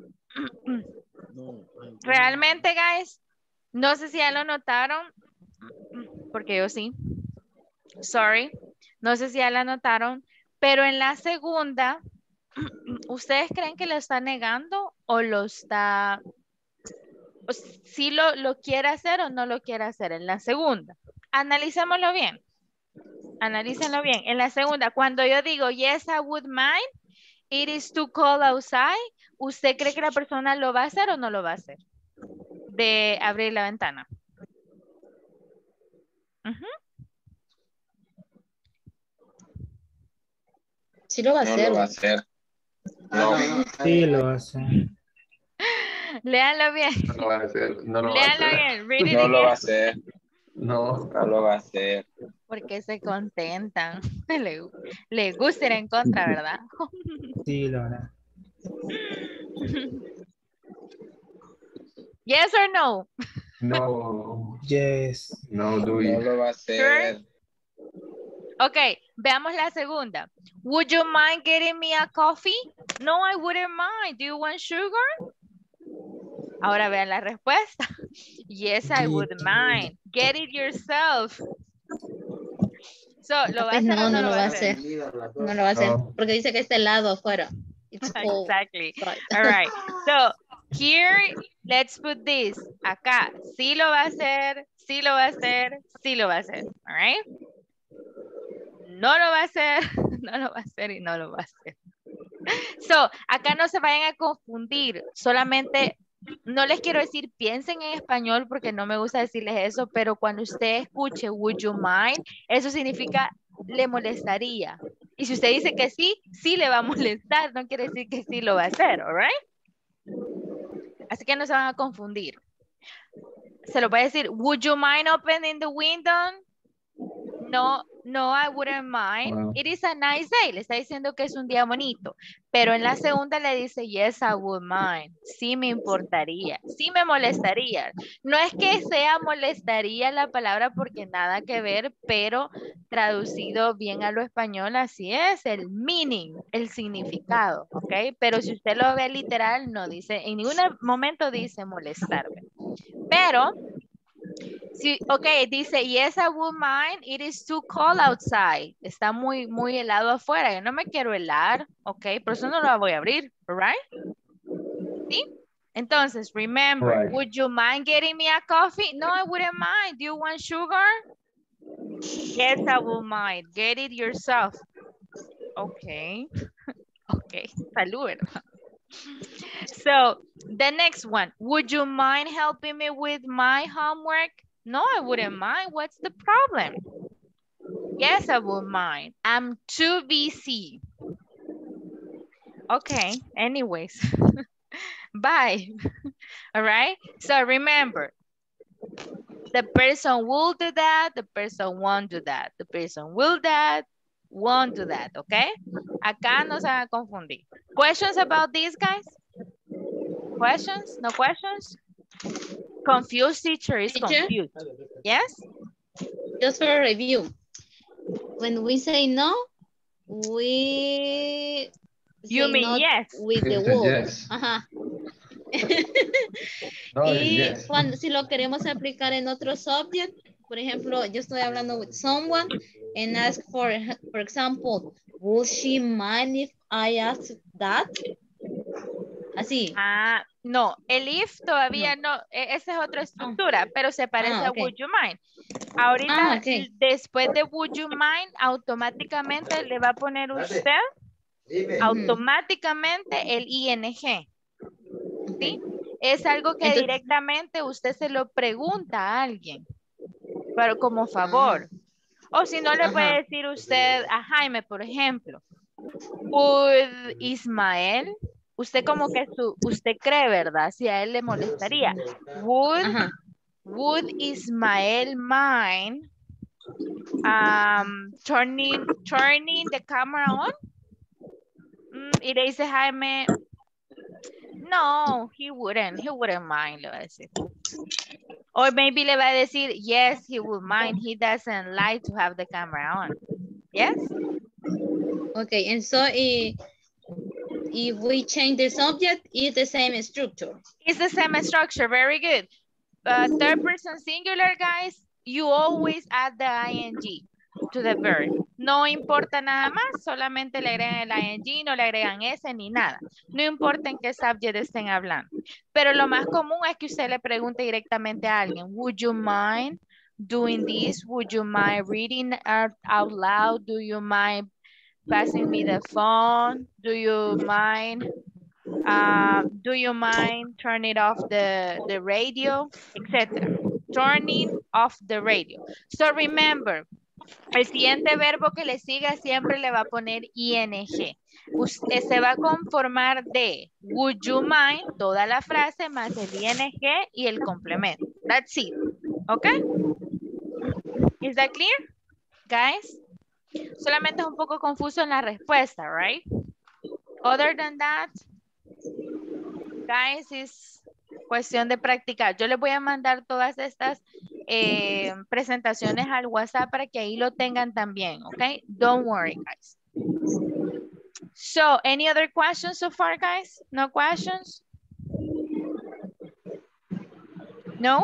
Realmente, guys, no sé si ya lo notaron, porque yo sí. Sorry. No sé si ya lo notaron. Pero en la segunda, ¿ustedes creen que lo está negando o lo está, o si lo quiere hacer o no lo quiere hacer? En la segunda, analicémoslo bien. Analícenlo bien. En la segunda, cuando yo digo, yes, I would mind, it is too cold outside, ¿usted cree que la persona lo va a hacer o no lo va a hacer? De abrir la ventana. Sí lo va a No hacer. lo va a hacer. No. Sí, lo hace. Léanlo bien. No lo va a hacer. No lo va a Léanlo hacer. bien. Read it No lo again. va a hacer. No. No lo va a hacer. Porque se contentan. Le gusta ir en contra, ¿verdad? Sí, lo hará. Yes or no? No. Yes. No, do No it. lo va a hacer. Ok, veamos la segunda. Would you mind getting me a coffee? No, I wouldn't mind. Do you want sugar? Ahora vean la respuesta. Yes, I would mind. Get it yourself. So, ¿lo va a Pues hacer o no, no no lo lo va va a a hacer? hacer. No lo va a hacer. No. Porque dice que está helado afuera. It's cold. Exactly. Right. All right. So, here, let's put this. Acá, sí lo va a hacer, sí lo va a hacer, sí lo va a hacer. All right. No lo va a hacer, no lo va a hacer y no lo va a hacer. So, acá no se vayan a confundir. Solamente, no les quiero decir piensen en español porque no me gusta decirles eso, pero cuando usted escuche would you mind, eso significa le molestaría. Y si usted dice que sí, sí le va a molestar, no quiere decir que sí lo va a hacer, all right? Así que no se van a confundir. Se lo voy a decir, would you mind opening the window? No, no, I wouldn't mind. Wow. It is a nice day. Le está diciendo que es un día bonito. Pero en la segunda le dice, yes, I would mind. Sí me importaría. Sí me molestaría. No es que sea molestaría la palabra porque nada que ver, pero traducido bien a lo español, así es, el meaning, el significado, ¿ok? Pero si usted lo ve literal, no dice, en ningún momento dice molestarme. Pero... sí, ok, dice, yes, I would mind, it is too cold outside. Está muy, muy helado afuera. Yo no me quiero helar, ok, por eso no la voy a abrir, right? ¿Sí? Entonces, remember, Right. would you mind getting me a coffee? No, I wouldn't mind. Do you want sugar? Yes, I would mind. Get it yourself. Ok. Ok, salud, ¿verdad? So, the next one. Would you mind helping me with my homework? No, I wouldn't mind. What's the problem? Yes, I would mind. I'm too busy. Okay, anyways. Bye. All right? So remember, the person will do that, the person won't do that. The person will that, won't do that, okay? Acá no se van a confundir. Questions about these guys? Questions? No questions? Confused teacher is confused. Yes? Just for a review. When we say no, we You say mean not yes. with the It's a word. yes. Uh-huh. No, Y yes. si lo queremos aplicar en otro subject, por ejemplo, yo estoy hablando with someone and ask for example, would she mind if I ask that? Así. Ah, no, el if todavía no, esa es otra estructura, pero se parece a ok. would you mind. Ahorita, ok. después de would you mind, automáticamente le va a poner usted, automáticamente el ing. ¿Sí? Es algo que Entonces, directamente usted se lo pregunta a alguien, pero como favor. O si no, le puede decir usted a Jaime, por ejemplo, would Ismael, usted como que usted cree, ¿verdad? Si a él le molestaría. Would Ismael mind turning the camera on? Y le dice Jaime, no, he wouldn't mind, le va a decir. Or maybe le va a decir, yes, he would mind. He doesn't like to have the camera on. Yes? Okay, and so if we change the subject, it's the same structure. It's the same structure, very good. Third person singular, guys, you always add the ing to the verb. No importa nada más, solamente le agregan el ing, no le agregan ese ni nada. No importa en qué subject estén hablando. Pero lo más común es que usted le pregunte directamente a alguien, would you mind doing this? Would you mind reading out loud? Do you mind passing me the phone? Do you mind turning off the radio, etc. Turning off the radio. So remember, el siguiente verbo que le siga siempre le va a poner ing. Usted se va a conformar de would you mind, toda la frase, más el ing y el complemento. That's it. Okay? Is that clear, guys? Solamente es un poco confuso en la respuesta, right? Other than that, guys, es cuestión de practicar. Yo les voy a mandar todas estas presentaciones al WhatsApp para que ahí lo tengan también, ¿ok? Don't worry, guys. So, any other questions so far, guys? No questions? No?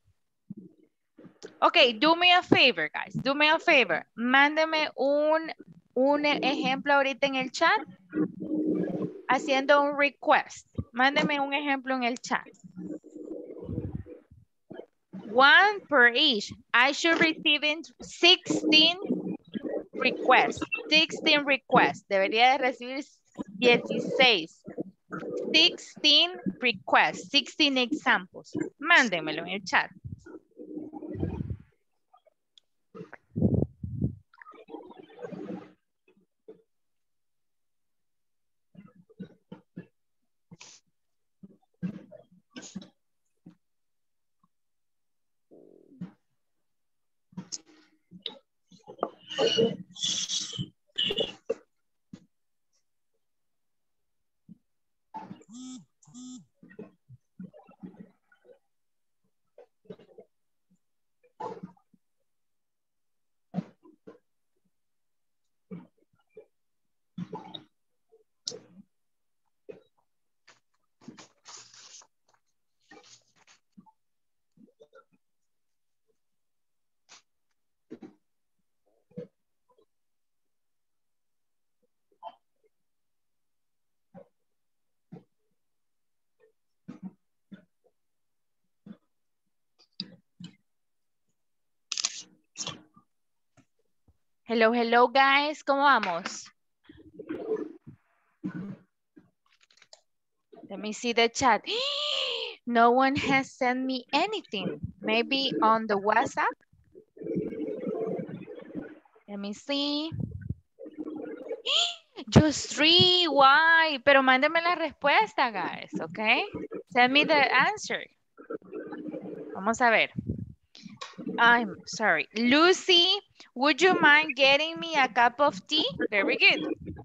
Okay, do me a favor, guys. Do me a favor. Mándeme un ejemplo ahorita en el chat haciendo un request. Mándeme un ejemplo en el chat. One per each. I should receive 16 requests. 16 requests. Debería de recibir 16. 16 requests. 16 examples. Mándenmelo en el chat. Hello, hello, guys. ¿Cómo vamos? Let me see the chat. No one has sent me anything. Maybe on the WhatsApp. Let me see. Just 3. Why? Pero mándenme la respuesta, guys. Okay? Send me the answer. Vamos a ver. I'm sorry. Lucy, would you mind getting me a cup of tea? Very good.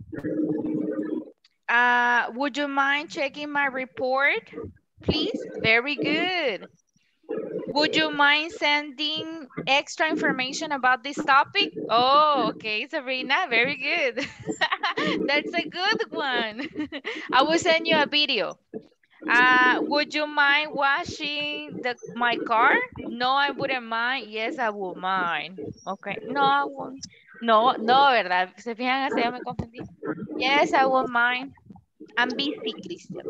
Would you mind checking my report, please? Very good. Would you mind sending extra information about this topic? Oh, okay, Sabrina, very good. That's a good one. I will send you a video. Would you mind washing my car? No, I wouldn't mind. Yes, I would mind. Okay. No, I won't. No, no, ¿verdad? Se fijan, hasta ya me confundí. Yes, I would mind. I'm busy, Christian.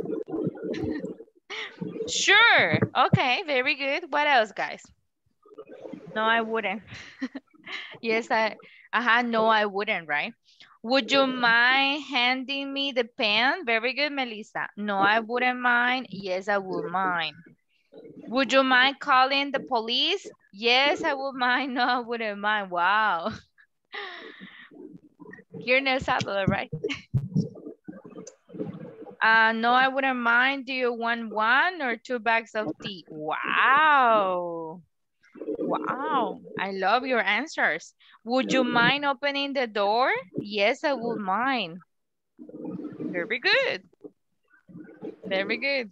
Sure. Okay, very good. What else, guys? No, I wouldn't. Yes, no, I wouldn't, right? Would you mind handing me the pen? Very good, Melissa. No, I wouldn't mind. Yes, I would mind. Would you mind calling the police? Yes, I would mind. No, I wouldn't mind. Wow. Here in El Salvador, right? No, I wouldn't mind. Do you want 1 or 2 bags of tea? Wow. Wow, I love your answers. Would you mind opening the door? Yes, I would mind. Very good. Very good.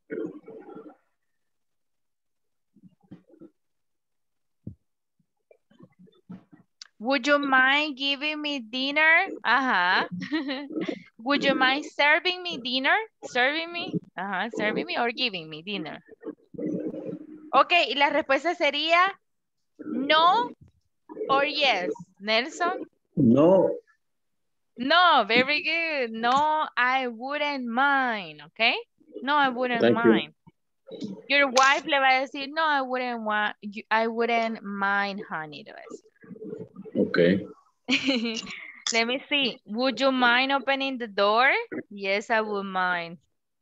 Would you mind giving me dinner? Would you mind serving me dinner? Serving me? Serving me or giving me dinner? Ok, y la respuesta sería no or yes. Nelson? No. No, very good. No, I wouldn't mind, okay? No, I wouldn't mind. Your wife le va a decir, no, I wouldn't mind, honey. Okay. Let me see. Would you mind opening the door? Yes, I would mind.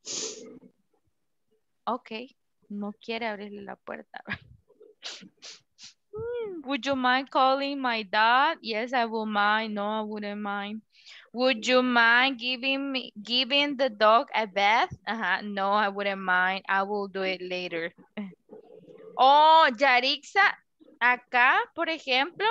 Okay. No quiere abrirle la puerta. Would you mind calling my dad? Yes, I would mind. No, I wouldn't mind. Would you mind giving the dog a bath? No, I wouldn't mind. I will do it later. Oh, Yarixa, acá, por ejemplo,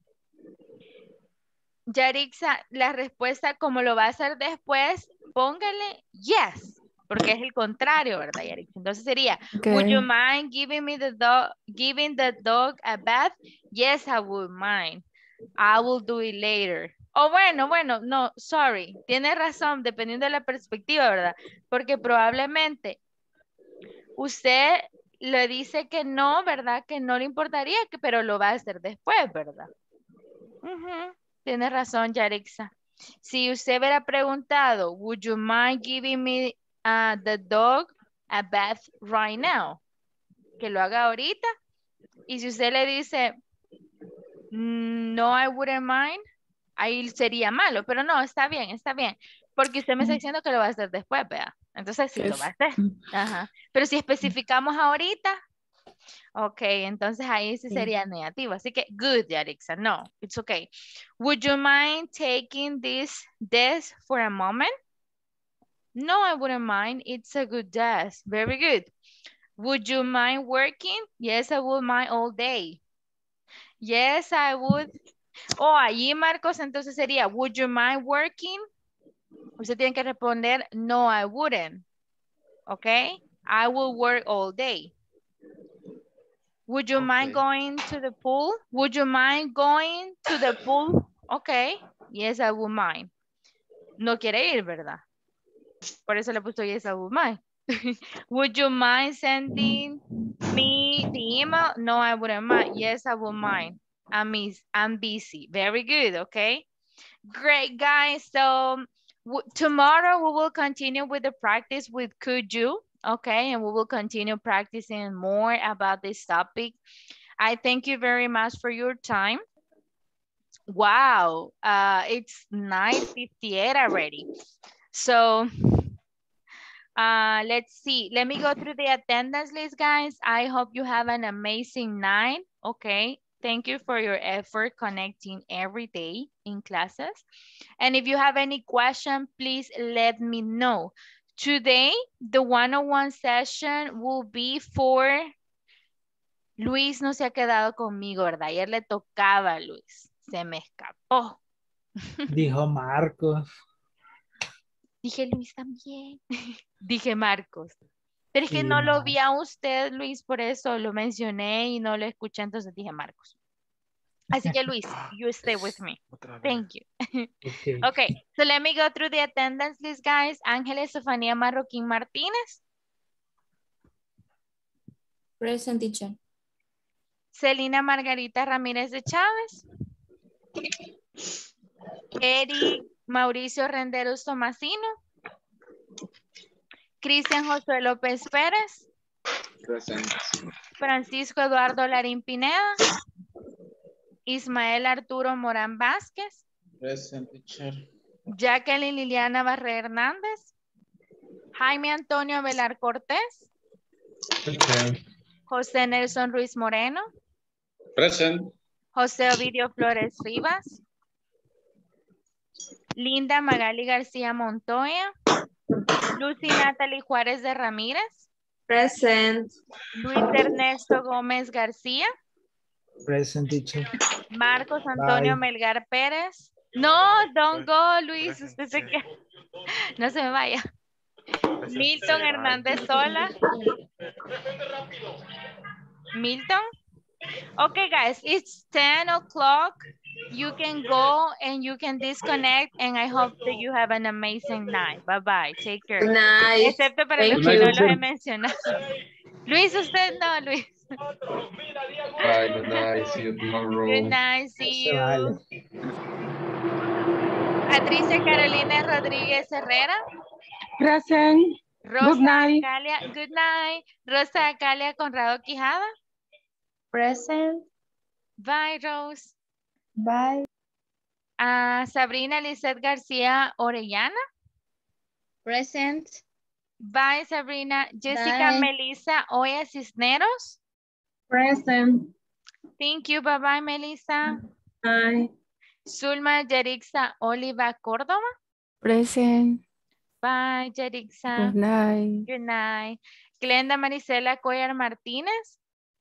Yarixa, la respuesta como lo va a hacer después, póngale yes, porque es el contrario, ¿verdad, Yarixa? Entonces sería, would you mind giving the dog a bath? Yes, I would mind. I will do it later. Oh, bueno, no, sorry. Tiene razón, dependiendo de la perspectiva, ¿verdad? Porque probablemente usted le dice que no, ¿verdad? Que no le importaría, pero lo va a hacer después, ¿verdad? Tiene razón, Yarixa. Si usted hubiera preguntado, would you mind giving me the dog a bath right now? Que lo haga ahorita. Y si usted le dice, no, I wouldn't mind, ahí sería malo, pero no, está bien, porque usted me está diciendo que lo va a hacer después, ¿verdad? Entonces sí lo va a hacer. Pero si especificamos ahorita, ok, entonces ahí sí sería negativo. Así que, good, Yarixa, no, it's okay. Would you mind taking this desk for a moment? No, I wouldn't mind. It's a good desk. Very good. Would you mind working? Yes, I would mind all day. Yes, I would. Oh, allí, Marcos, entonces sería, would you mind working? Usted tiene que responder, no, I wouldn't. ¿Ok? I will work all day. Would you mind going to the pool? Would you mind going to the pool? Ok. Yes, I would mind. No quiere ir, ¿verdad? Por eso le puso yes, I would mind. Would you mind sending me the email? No, I wouldn't mind. Yes, I would mind. I'm busy. Very good, okay? Great, guys. So tomorrow we will continue with the practice with could you, okay? And we will continue practicing more about this topic. I thank you very much for your time. Wow, it's 9:58 already. So let's see. Let me go through the attendance list, guys. I hope you have an amazing night, okay? Thank you for your effort connecting every day in classes. And if you have any question, please let me know. Today, the one-on-one session will be for... Luis no se ha quedado conmigo, ¿verdad? Ayer le tocaba a Luis. Se me escapó. Dijo Marcos. Dije Luis también. Dije Marcos. Pero es que no lo vi a usted, Luis, por eso lo mencioné y no lo escuché, entonces dije Marcos. Así que Luis, you stay with me. Thank you. Okay, so let me go through the attendance list, guys. Ángeles Estefanía Marroquín Martínez. Present, teacher. Celina Margarita Ramírez de Chávez. Eric Mauricio Renderos Tomasino. Cristian Josué López Pérez. Presente. Francisco Eduardo Larín Pineda. Ismael Arturo Morán Vázquez. Present, teacher. Jacqueline Liliana Barré Hernández. Jaime Antonio Velar Cortés. Present. José Nelson Ruiz Moreno. Present. José Ovidio Flores Rivas. Linda Magali García Montoya. Lucy Natalie Juárez de Ramírez. Present. Luis Ernesto Gómez García. Present, teacher. Marcos Antonio Bye. Melgar Pérez. No, don't go, Luis. Usted se queda. No se me vaya. Milton Hernández Sola. Milton. Okay, guys, it's 10 o'clock. You can go and you can disconnect, and I hope that you have an amazing night. Bye-bye. Take care. Good night. Excepto para Thank los que you. no los he mencionado. Luis, usted no, Luis. Bye, good night. See you tomorrow. Good night. See Se you. vale. Patricia Carolina Rodríguez Herrera. Present. Rosa Good night. Acalia, good night. Rosa Acalia Conrado Quijada. Present. Bye, Rose. Bye. Sabrina Lizeth García Orellana. Present. Bye, Sabrina. Jessica Bye. Melissa Oya Cisneros. Present. Thank you. Bye-bye, Melissa. Bye. Zulma Yerixa Oliva Córdoba. Present. Bye, Yerixa. Good night. Good night. Glenda Marisela Cuellar Martínez.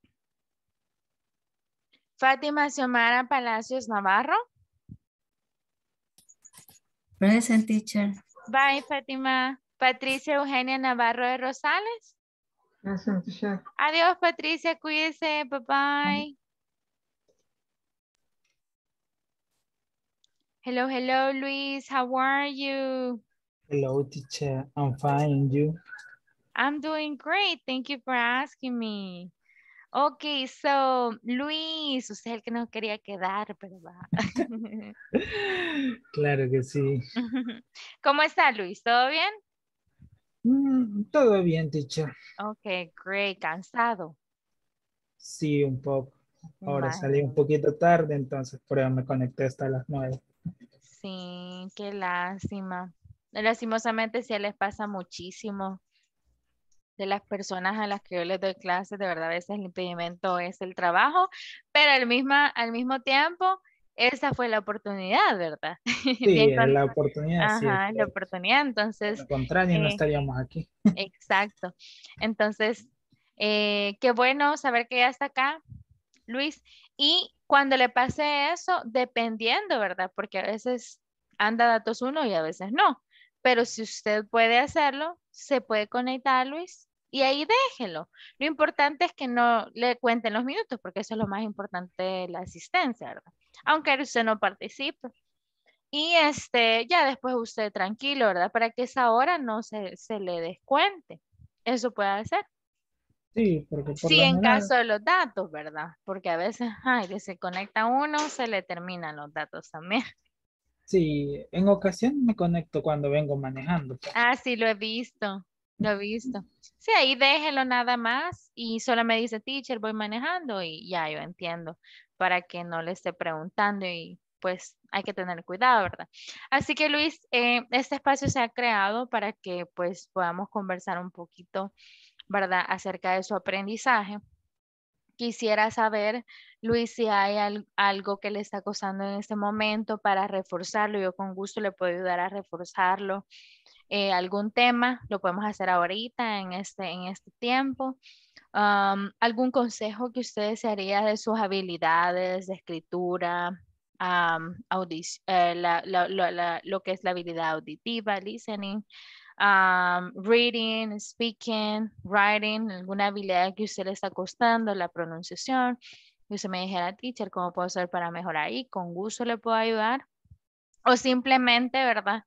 Fátima Xiomara Palacios Navarro. Present, teacher. Bye, Fátima. Patricia Eugenia Navarro de Rosales. Present, teacher. Adiós, Patricia. Cuídese. Bye-bye. Hello, hello, Luis. How are you? Hello, teacher. I'm fine. You? I'm doing great. Thank you for asking me. Okay, so, Luis, usted es el que no quería quedar, pero va. Claro que sí. ¿Cómo está, Luis? ¿Todo bien? Todo bien, teacher. Okay, great. ¿Cansado? Sí, un poco. Ahora salí un Imagínate. poquito tarde, entonces por eso me conecté hasta las 9. Sí, qué lástima. Lastimosamente sí les pasa muchísimo de las personas a las que yo les doy clases, de verdad a veces el impedimento es el trabajo, pero al mismo tiempo, esa fue la oportunidad, ¿verdad? Sí, la oportunidad, sí. Ajá, la oportunidad, entonces, Al contrario, no estaríamos aquí. exacto. Entonces, qué bueno saber que ya está acá, Luis, y cuando le pase eso, dependiendo, ¿verdad? Porque a veces anda datos uno y a veces no, pero si usted puede hacerlo, se puede conectar, Luis, y ahí déjelo. Lo importante es que no le cuenten los minutos, porque eso es lo más importante de la asistencia, ¿verdad? Aunque usted no participe. Y ya después usted tranquilo, ¿verdad? Para que esa hora no se le descuente. Eso puede hacer. Sí, porque por Sí, lo en general, caso de los datos, ¿verdad? Porque a veces, ay, que se conecta uno, se le terminan los datos también. sí, en ocasión me conecto cuando vengo manejando. Ah, sí, lo he visto, lo he visto. Sí, ahí déjelo nada más y solo me dice, teacher, voy manejando y ya yo entiendo para que no le esté preguntando y pues hay que tener cuidado, ¿verdad? Así que Luis, este espacio se ha creado para que pues podamos conversar un poquito, ¿verdad? Acerca de su aprendizaje. Quisiera saber, Luis, si hay algo que le está costando en este momento para reforzarlo. Yo con gusto le puedo ayudar a reforzarlo. Algún tema, lo podemos hacer ahorita en este tiempo. ¿Algún consejo que usted desearía de sus habilidades de escritura, lo que es la habilidad auditiva, listening? Reading, speaking, writing, alguna habilidad que a usted le está costando, la pronunciación, y usted me dijera, teacher, ¿cómo puedo hacer para mejorar ahí? Con gusto le puedo ayudar. O simplemente, ¿verdad?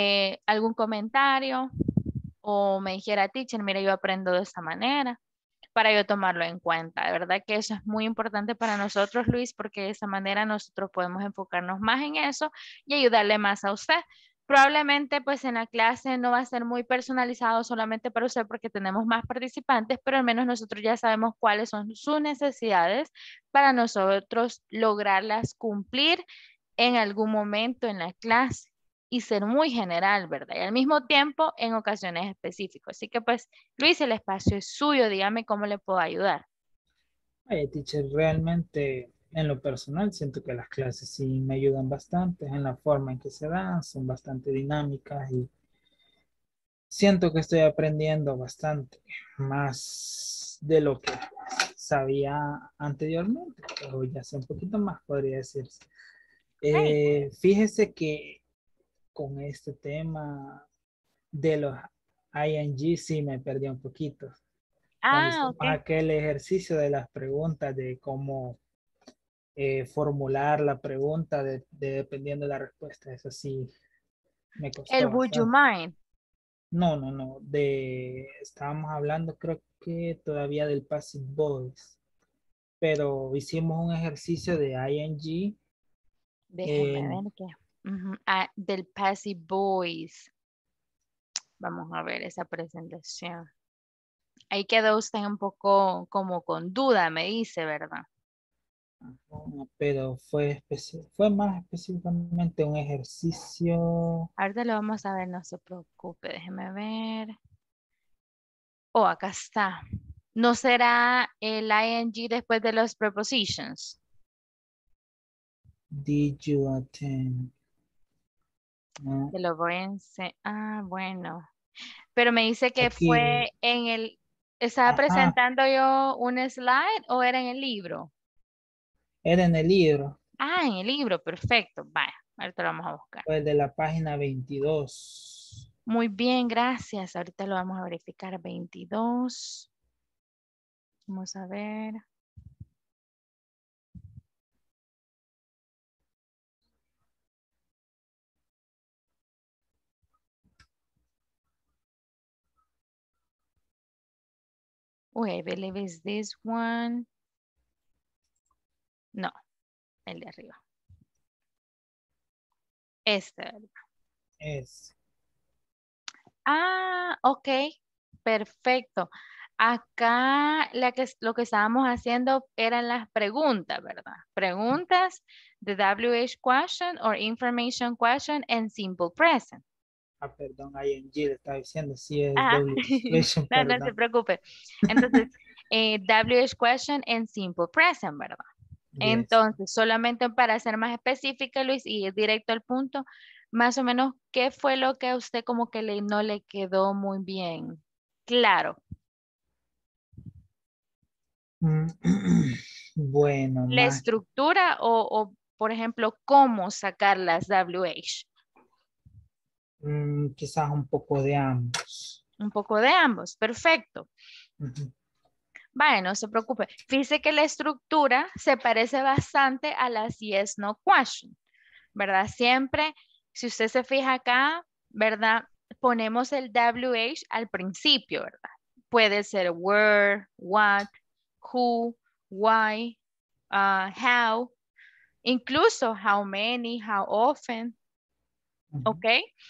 Algún comentario, o me dijera, teacher, mire, yo aprendo de esta manera. para yo tomarlo en cuenta. De verdad que eso es muy importante para nosotros, Luis, porque de esa manera nosotros podemos enfocarnos más en eso y ayudarle más a usted. Probablemente pues en la clase no va a ser muy personalizado solamente para usted porque tenemos más participantes, pero al menos nosotros ya sabemos cuáles son sus necesidades para nosotros lograrlas cumplir en algún momento en la clase y ser muy general, ¿verdad? Y al mismo tiempo en ocasiones específicas. Así que pues, Luis, el espacio es suyo, dígame cómo le puedo ayudar. Oye, teacher, realmente en lo personal siento que las clases sí me ayudan bastante en la forma en que se dan, son bastante dinámicas y siento que estoy aprendiendo bastante más de lo que sabía anteriormente, pero ya sé un poquito más, podría decirse. Fíjese que con este tema de los ING sí me perdí un poquito. Cuando hicimos aquel ejercicio de las preguntas de cómo formular la pregunta dependiendo de la respuesta, eso sí me costó El would you bastante. mind? No, estábamos hablando creo que todavía del passive voice, pero hicimos un ejercicio de ING. Déjeme ver qué. Del passive voice. Vamos a ver esa presentación. Ahí quedó usted un poco como con duda, me dice, ¿verdad? Pero fue más específicamente un ejercicio. Ahorita lo vamos a ver, no se preocupe, déjeme ver. Oh, acá está. ¿No será el ING después de los prepositions? Did you attend? No. Te lo voy a enseñar. Ah, bueno. Pero me dice que Aquí. fue en el... ¿Estaba presentando yo un slide o era en el libro? Era en el libro. Ah, en el libro, perfecto. Vaya, ahorita lo vamos a buscar. Fue de la página 22. Muy bien, gracias. Ahorita lo vamos a verificar. 22. Vamos a ver. Uy, I believe it's this one. No, el de arriba. Este, ¿verdad? Es. Ah, ok. Perfecto. Acá lo que estábamos haciendo eran las preguntas, ¿verdad? Preguntas de WH question or information question en simple present. Perdón, ING le estaba diciendo, sí es WH question, No, no se preocupe. Entonces, WH question en simple present, ¿verdad? Yes. Entonces, solamente para ser más específica, Luis, y ir directo al punto, más o menos, ¿qué fue lo que a usted como que no le quedó muy bien claro? Bueno, ¿La más estructura o, por ejemplo, cómo sacar las WH? quizás un poco de ambos. Un poco de ambos, perfecto. Vaya, no se preocupe. Fíjese que la estructura se parece bastante a las yes, no question, ¿verdad? Siempre, si usted se fija acá, ¿verdad? Ponemos el WH al principio, ¿verdad? Puede ser where, what, who, why, how, incluso how many, how often, ¿ok?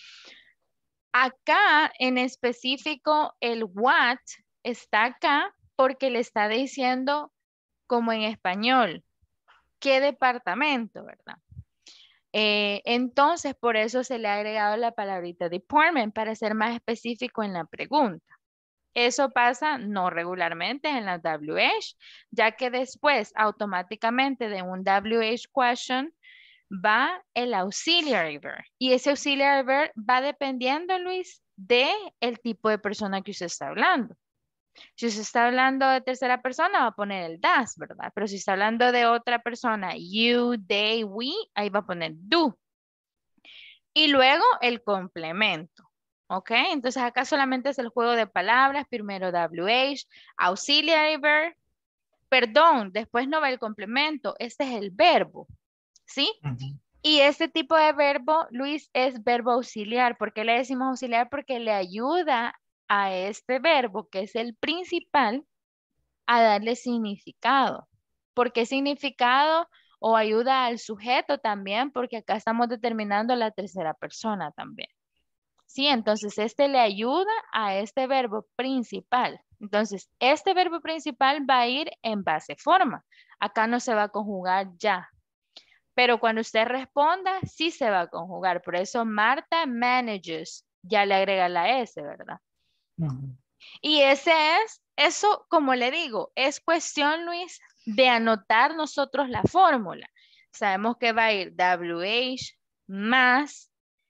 Acá en específico el what está acá porque le está diciendo como en español, ¿qué departamento, verdad? Entonces, por eso se le ha agregado la palabrita department para ser más específico en la pregunta. Eso pasa no regularmente en la WH, ya que después automáticamente de un WH question va el auxiliary verb. Y ese auxiliary verb va dependiendo, Luis, de el tipo de persona que usted está hablando. Si usted está hablando de tercera persona, va a poner el das, ¿verdad? Pero si está hablando de otra persona, you, they, we, ahí va a poner do. Y luego el complemento. ¿Ok? Entonces acá solamente es el juego de palabras. Primero WH, auxiliary verb. Perdón, después no va el complemento. Este es el verbo. ¿Sí? Y este tipo de verbo, Luis, es verbo auxiliar. ¿Por qué le decimos auxiliar? Porque le ayuda a este verbo, que es el principal, a darle significado. ¿Por qué significado? O ayuda al sujeto también, porque acá estamos determinando la tercera persona también. Sí, entonces este le ayuda a este verbo principal. Entonces, este verbo principal va a ir en base forma. Acá no se va a conjugar ya. Pero cuando usted responda, sí se va a conjugar. Por eso Marta manages. Ya le agrega la S, ¿verdad? Y ese es, eso como le digo, es cuestión, Luis, de anotar nosotros la fórmula. Sabemos que va a ir WH más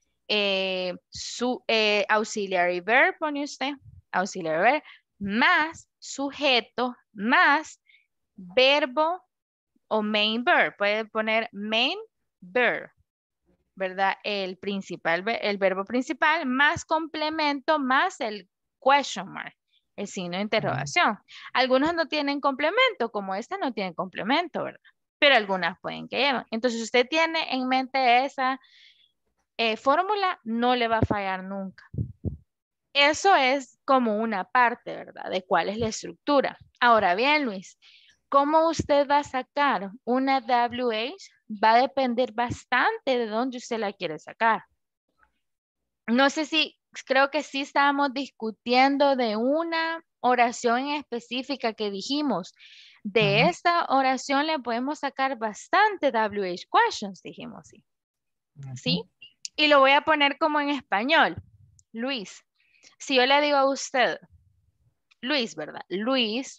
auxiliary verb, pone usted, auxiliary verb, más sujeto, más verbo o main verb. Puede poner main verb, ¿verdad? El principal, el verbo principal, más complemento, más el question mark, el signo de interrogación. Algunos no tienen complemento, como esta no tiene complemento, ¿verdad? Pero algunas pueden que lleven. Entonces, si usted tiene en mente esa fórmula, no le va a fallar nunca. Eso es como una parte, ¿verdad? De cuál es la estructura. Ahora bien, Luis, ¿cómo usted va a sacar una WH? Va a depender bastante de dónde usted la quiere sacar. No sé si, creo que sí estábamos discutiendo de una oración específica que dijimos. De esta oración le podemos sacar bastante WH questions, dijimos, sí. ¿Sí? Y lo voy a poner como en español. Luis, si yo le digo a usted, Luis, ¿verdad? Luis,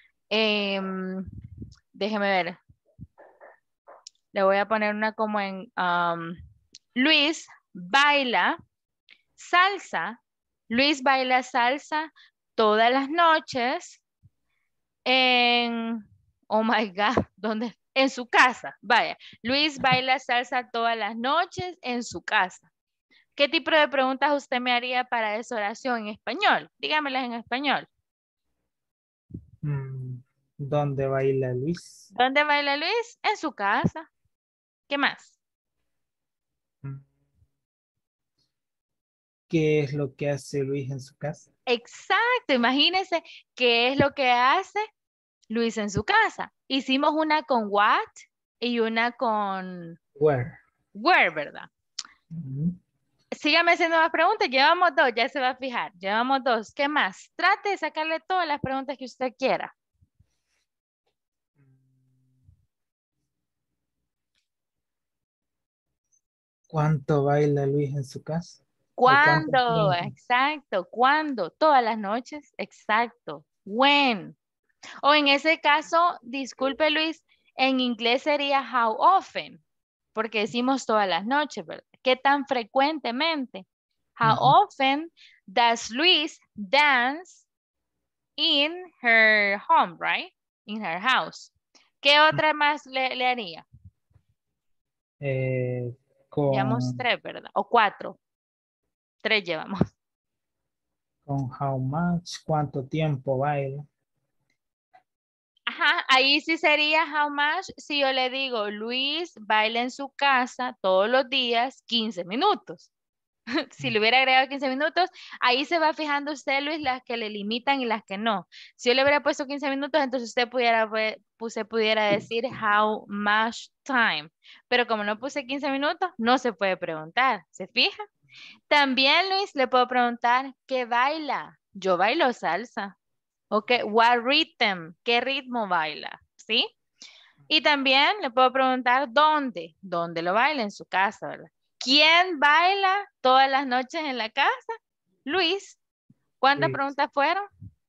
déjeme ver. Le voy a poner una como en Luis baila salsa. Luis baila salsa todas las noches en, oh my God, ¿dónde? En su casa, vaya. Luis baila salsa todas las noches en su casa. ¿Qué tipo de preguntas usted me haría para esa oración en español? Dígamelas en español. ¿Dónde baila Luis? ¿Dónde baila Luis? En su casa. ¿Qué más? ¿Qué es lo que hace Luis en su casa? Exacto, imagínense qué es lo que hace Luis en su casa. Hicimos una con what y una con Where. where, ¿verdad? Sígame haciendo más preguntas. Llevamos dos, ya se va a fijar. Llevamos dos. ¿Qué más? Trate de sacarle todas las preguntas que usted quiera. ¿Cuánto baila Luis en su casa? ¿Cuándo? Exacto. ¿Cuándo? Todas las noches. Exacto. When. O en ese caso, disculpe Luis, en inglés sería how often, porque decimos todas las noches, ¿verdad? ¿Qué tan frecuentemente? How often does Luis dance in her home, right? In her house. ¿Qué otra más le haría? Llevamos tres, ¿verdad? O cuatro. Tres llevamos. Con how much, ¿cuánto tiempo baila? Ajá, ahí sí sería how much si yo le digo Luis baila en su casa todos los días 15 minutos. Si le hubiera agregado 15 minutos, ahí se va fijando usted, Luis, las que le limitan y las que no. Si yo le hubiera puesto 15 minutos, entonces usted pudiera decir how much time. Pero como no puse 15 minutos, no se puede preguntar. ¿Se fija? También, Luis, le puedo preguntar, ¿qué baila? Yo bailo salsa. Ok, what rhythm? ¿Qué ritmo baila? ¿Sí? Y también le puedo preguntar, ¿dónde? ¿Dónde lo baila? En su casa, ¿verdad? ¿Quién baila todas las noches en la casa? Luis. ¿Cuántas preguntas fueron?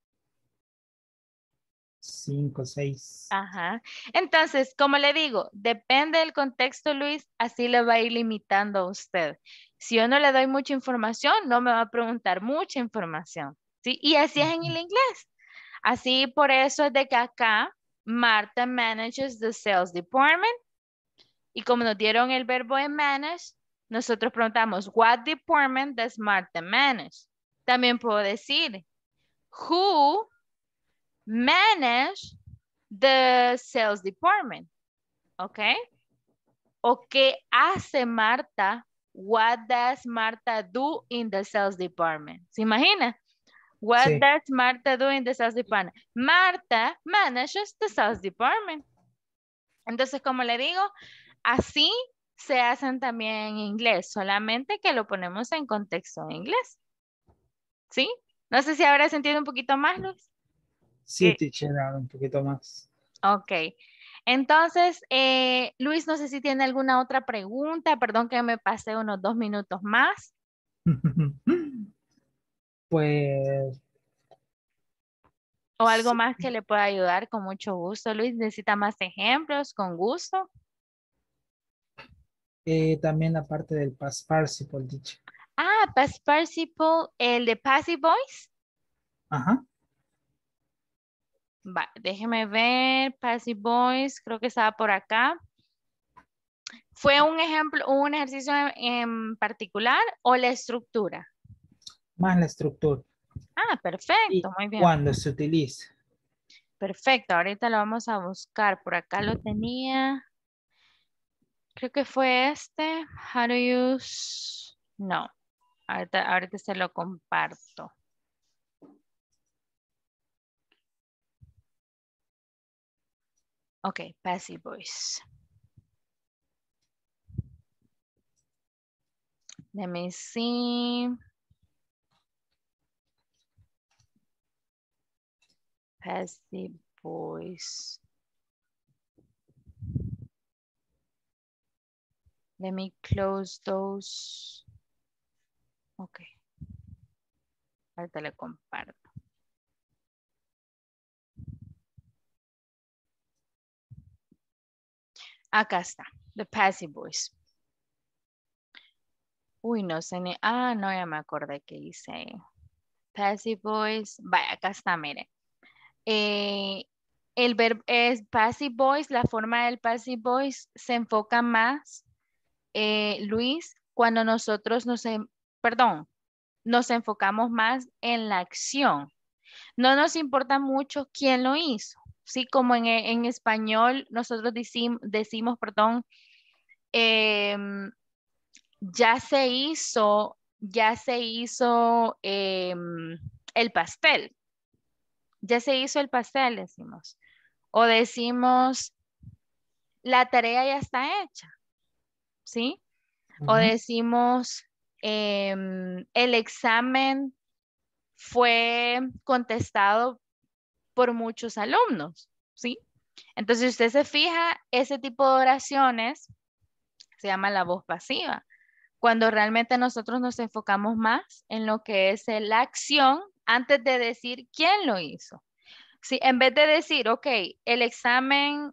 5, 6. Ajá. Entonces, como le digo, depende del contexto, Luis, así le va a ir limitando a usted. Si yo no le doy mucha información, no me va a preguntar mucha información. ¿Sí? Y así es en el inglés. Así por eso es de que acá Marta manages the sales department. Y como nos dieron el verbo en manage, nosotros preguntamos, what department does Marta manage? También puedo decir, who manage the sales department? ¿Ok? ¿O qué hace Marta? What does Marta do in the sales department? ¿Se imagina? What Sí. does Marta do in the sales department? Marta manages the sales department. Entonces, como le digo, así se hacen también en inglés, solamente que lo ponemos en contexto en inglés. ¿Sí? No sé si habrá sentido un poquito más, Luis. Sí, teacher, ahora un poquito más. Ok. Entonces, Luis, no sé si tiene alguna otra pregunta. Perdón que me pasé unos 2 minutos más. Pues O algo más que le pueda ayudar con mucho gusto. Luis, ¿necesita más ejemplos? Con gusto. también la parte del past participle, teacher. Ah, past participle, el de passive voice. Ajá. Va, déjeme ver, passive voice, creo que estaba por acá. ¿Fue un ejemplo, un ejercicio en particular o la estructura? Más la estructura. Ah, perfecto, muy bien. Cuando se utiliza. Perfecto, ahorita lo vamos a buscar. Por acá lo tenía. Creo que fue este. How to use. No, ahorita se lo comparto. Ok, passive voice. Let me see. Passive voice. Let me close those. Ok. Ahorita le comparto. Acá está. The passive voice. Uy, no sé ni. Ah, no, ya me acordé que hice ahí. Passive voice. Vaya, acá está, mire. El verbo es passive voice. La forma del passive voice se enfoca más, Luis, cuando nosotros nos enfocamos más en la acción. No nos importa mucho quién lo hizo. Sí, como en español nosotros decimos, perdón, ya se hizo el pastel. Ya se hizo el pastel, decimos. O decimos, la tarea ya está hecha, ¿sí? O decimos, el examen fue contestado por muchos alumnos, ¿sí? Entonces, si usted se fija, ese tipo de oraciones se llama la voz pasiva. Cuando realmente nosotros nos enfocamos más en lo que es la acción antes de decir quién lo hizo. Sí, en vez de decir, ok, el examen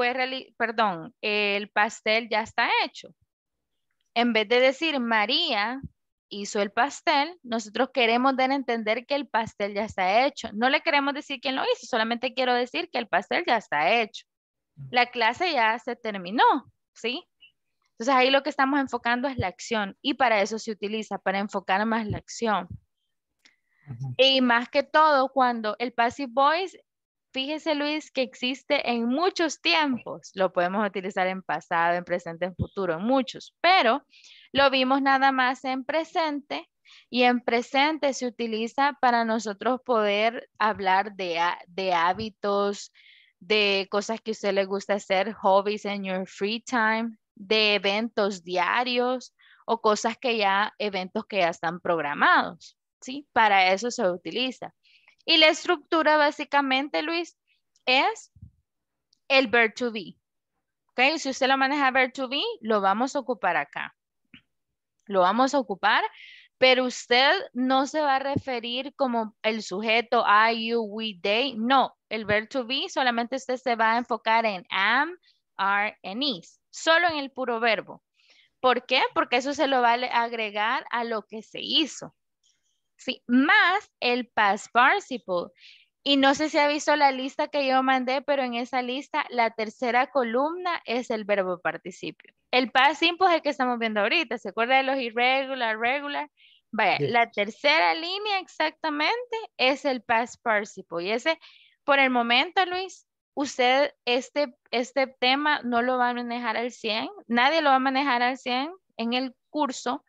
el pastel ya está hecho. En vez de decir María hizo el pastel, nosotros queremos dar a entender que el pastel ya está hecho. No le queremos decir quién lo hizo, solamente quiero decir que el pastel ya está hecho. La clase ya se terminó, ¿sí? Entonces ahí lo que estamos enfocando es la acción y para eso se utiliza, para enfocar más la acción. Y más que todo cuando el passive voice, fíjese Luis que existe en muchos tiempos, lo podemos utilizar en pasado, en presente, en futuro, en muchos, pero lo vimos nada más en presente y en presente se utiliza para nosotros poder hablar de hábitos, de cosas que a usted le gusta hacer, hobbies en your free time, de eventos diarios o eventos que ya están programados, ¿sí? Para eso se utiliza. Y la estructura básicamente, Luis, es el verb to be. ¿Ok? Si usted lo maneja verb to be, lo vamos a ocupar acá. Lo vamos a ocupar, pero usted no se va a referir como el sujeto I, you, we, they. No, el verb to be solamente usted se va a enfocar en am, are, and is. Solo en el puro verbo. ¿Por qué? Porque eso se lo va a agregar a lo que se hizo. Sí, más el past participle. Y no sé si ha visto la lista que yo mandé, pero en esa lista la tercera columna es el verbo participio. El past simple es el que estamos viendo ahorita. ¿Se acuerda de los irregular, regular? Vaya, la tercera línea exactamente es el past participle. Y ese, por el momento, Luis, usted este tema no lo va a manejar al 100. Nadie lo va a manejar al 100 en el curso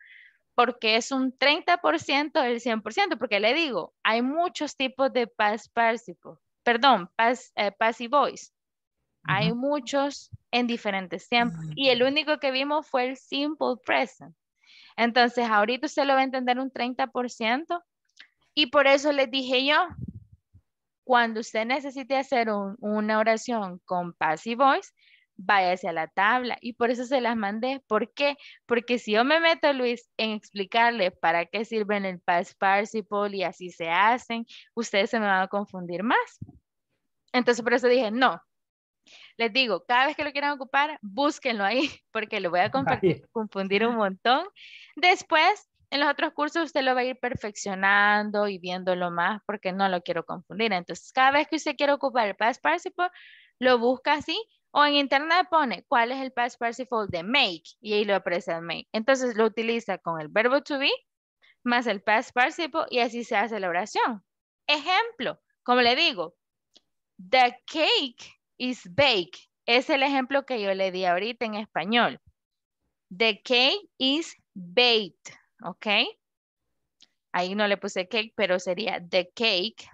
porque es un 30% del 100%, porque le digo, hay muchos tipos de past participle, perdón, passive voice. Hay muchos en diferentes tiempos. Y el único que vimos fue el simple present. Entonces, ahorita usted lo va a entender un 30%. Y por eso les dije yo, cuando usted necesite hacer una oración con passive voice, váyase a la tabla. Y por eso se las mandé. ¿Por qué? Porque si yo me meto, Luis, en explicarle para qué sirven el past participle y así se hacen, ustedes se me van a confundir más. Entonces, por eso dije, no. Les digo, cada vez que lo quieran ocupar, búsquenlo ahí, porque lo voy a confundir un montón. Después, en los otros cursos, usted lo va a ir perfeccionando y viéndolo más, porque no lo quiero confundir. Entonces, cada vez que usted quiere ocupar el past participle, lo busca así, o en internet pone cuál es el past participle de make, y ahí lo aparece el make. Entonces, lo utiliza con el verbo to be, más el past participle, y así se hace la oración. Ejemplo, como le digo, the cake is baked. Es el ejemplo que yo le di ahorita en español. The cake is baked. ¿Ok? Ahí no le puse cake, pero sería the cake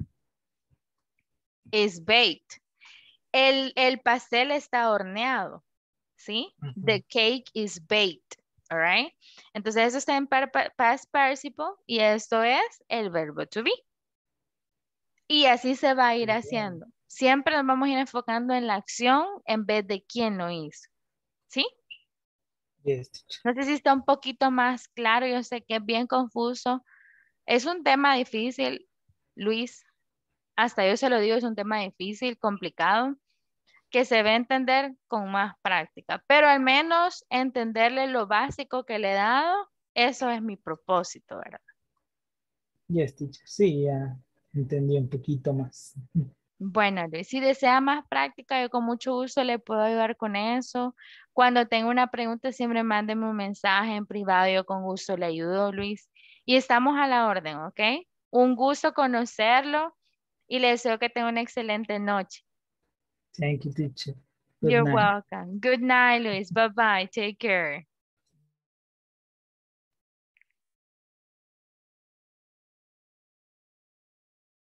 is baked. El pastel está horneado. ¿Sí? The cake is baked. All right? Entonces eso está en past participle y esto es el verbo to be. Y así se va a ir haciendo. Siempre nos vamos a ir enfocando en la acción en vez de quién lo hizo. ¿Sí? Yes. No sé si está un poquito más claro. Yo sé que es bien confuso. Es un tema difícil, Luis. Hasta yo se lo digo, es un tema difícil, complicado, que se va a entender con más práctica. Pero al menos entenderle lo básico que le he dado, eso es mi propósito, ¿verdad? Yes, teacher. Sí, ya entendí un poquito más. Bueno, Luis, si desea más práctica, yo con mucho gusto le puedo ayudar con eso. Cuando tenga una pregunta, siempre mándeme un mensaje en privado, yo con gusto le ayudo, Luis. Y estamos a la orden, ¿ok? Un gusto conocerlo y le deseo que tenga una excelente noche. Thank you, teacher. Good You're night. welcome. Good night, Luis. Bye-bye. Take care.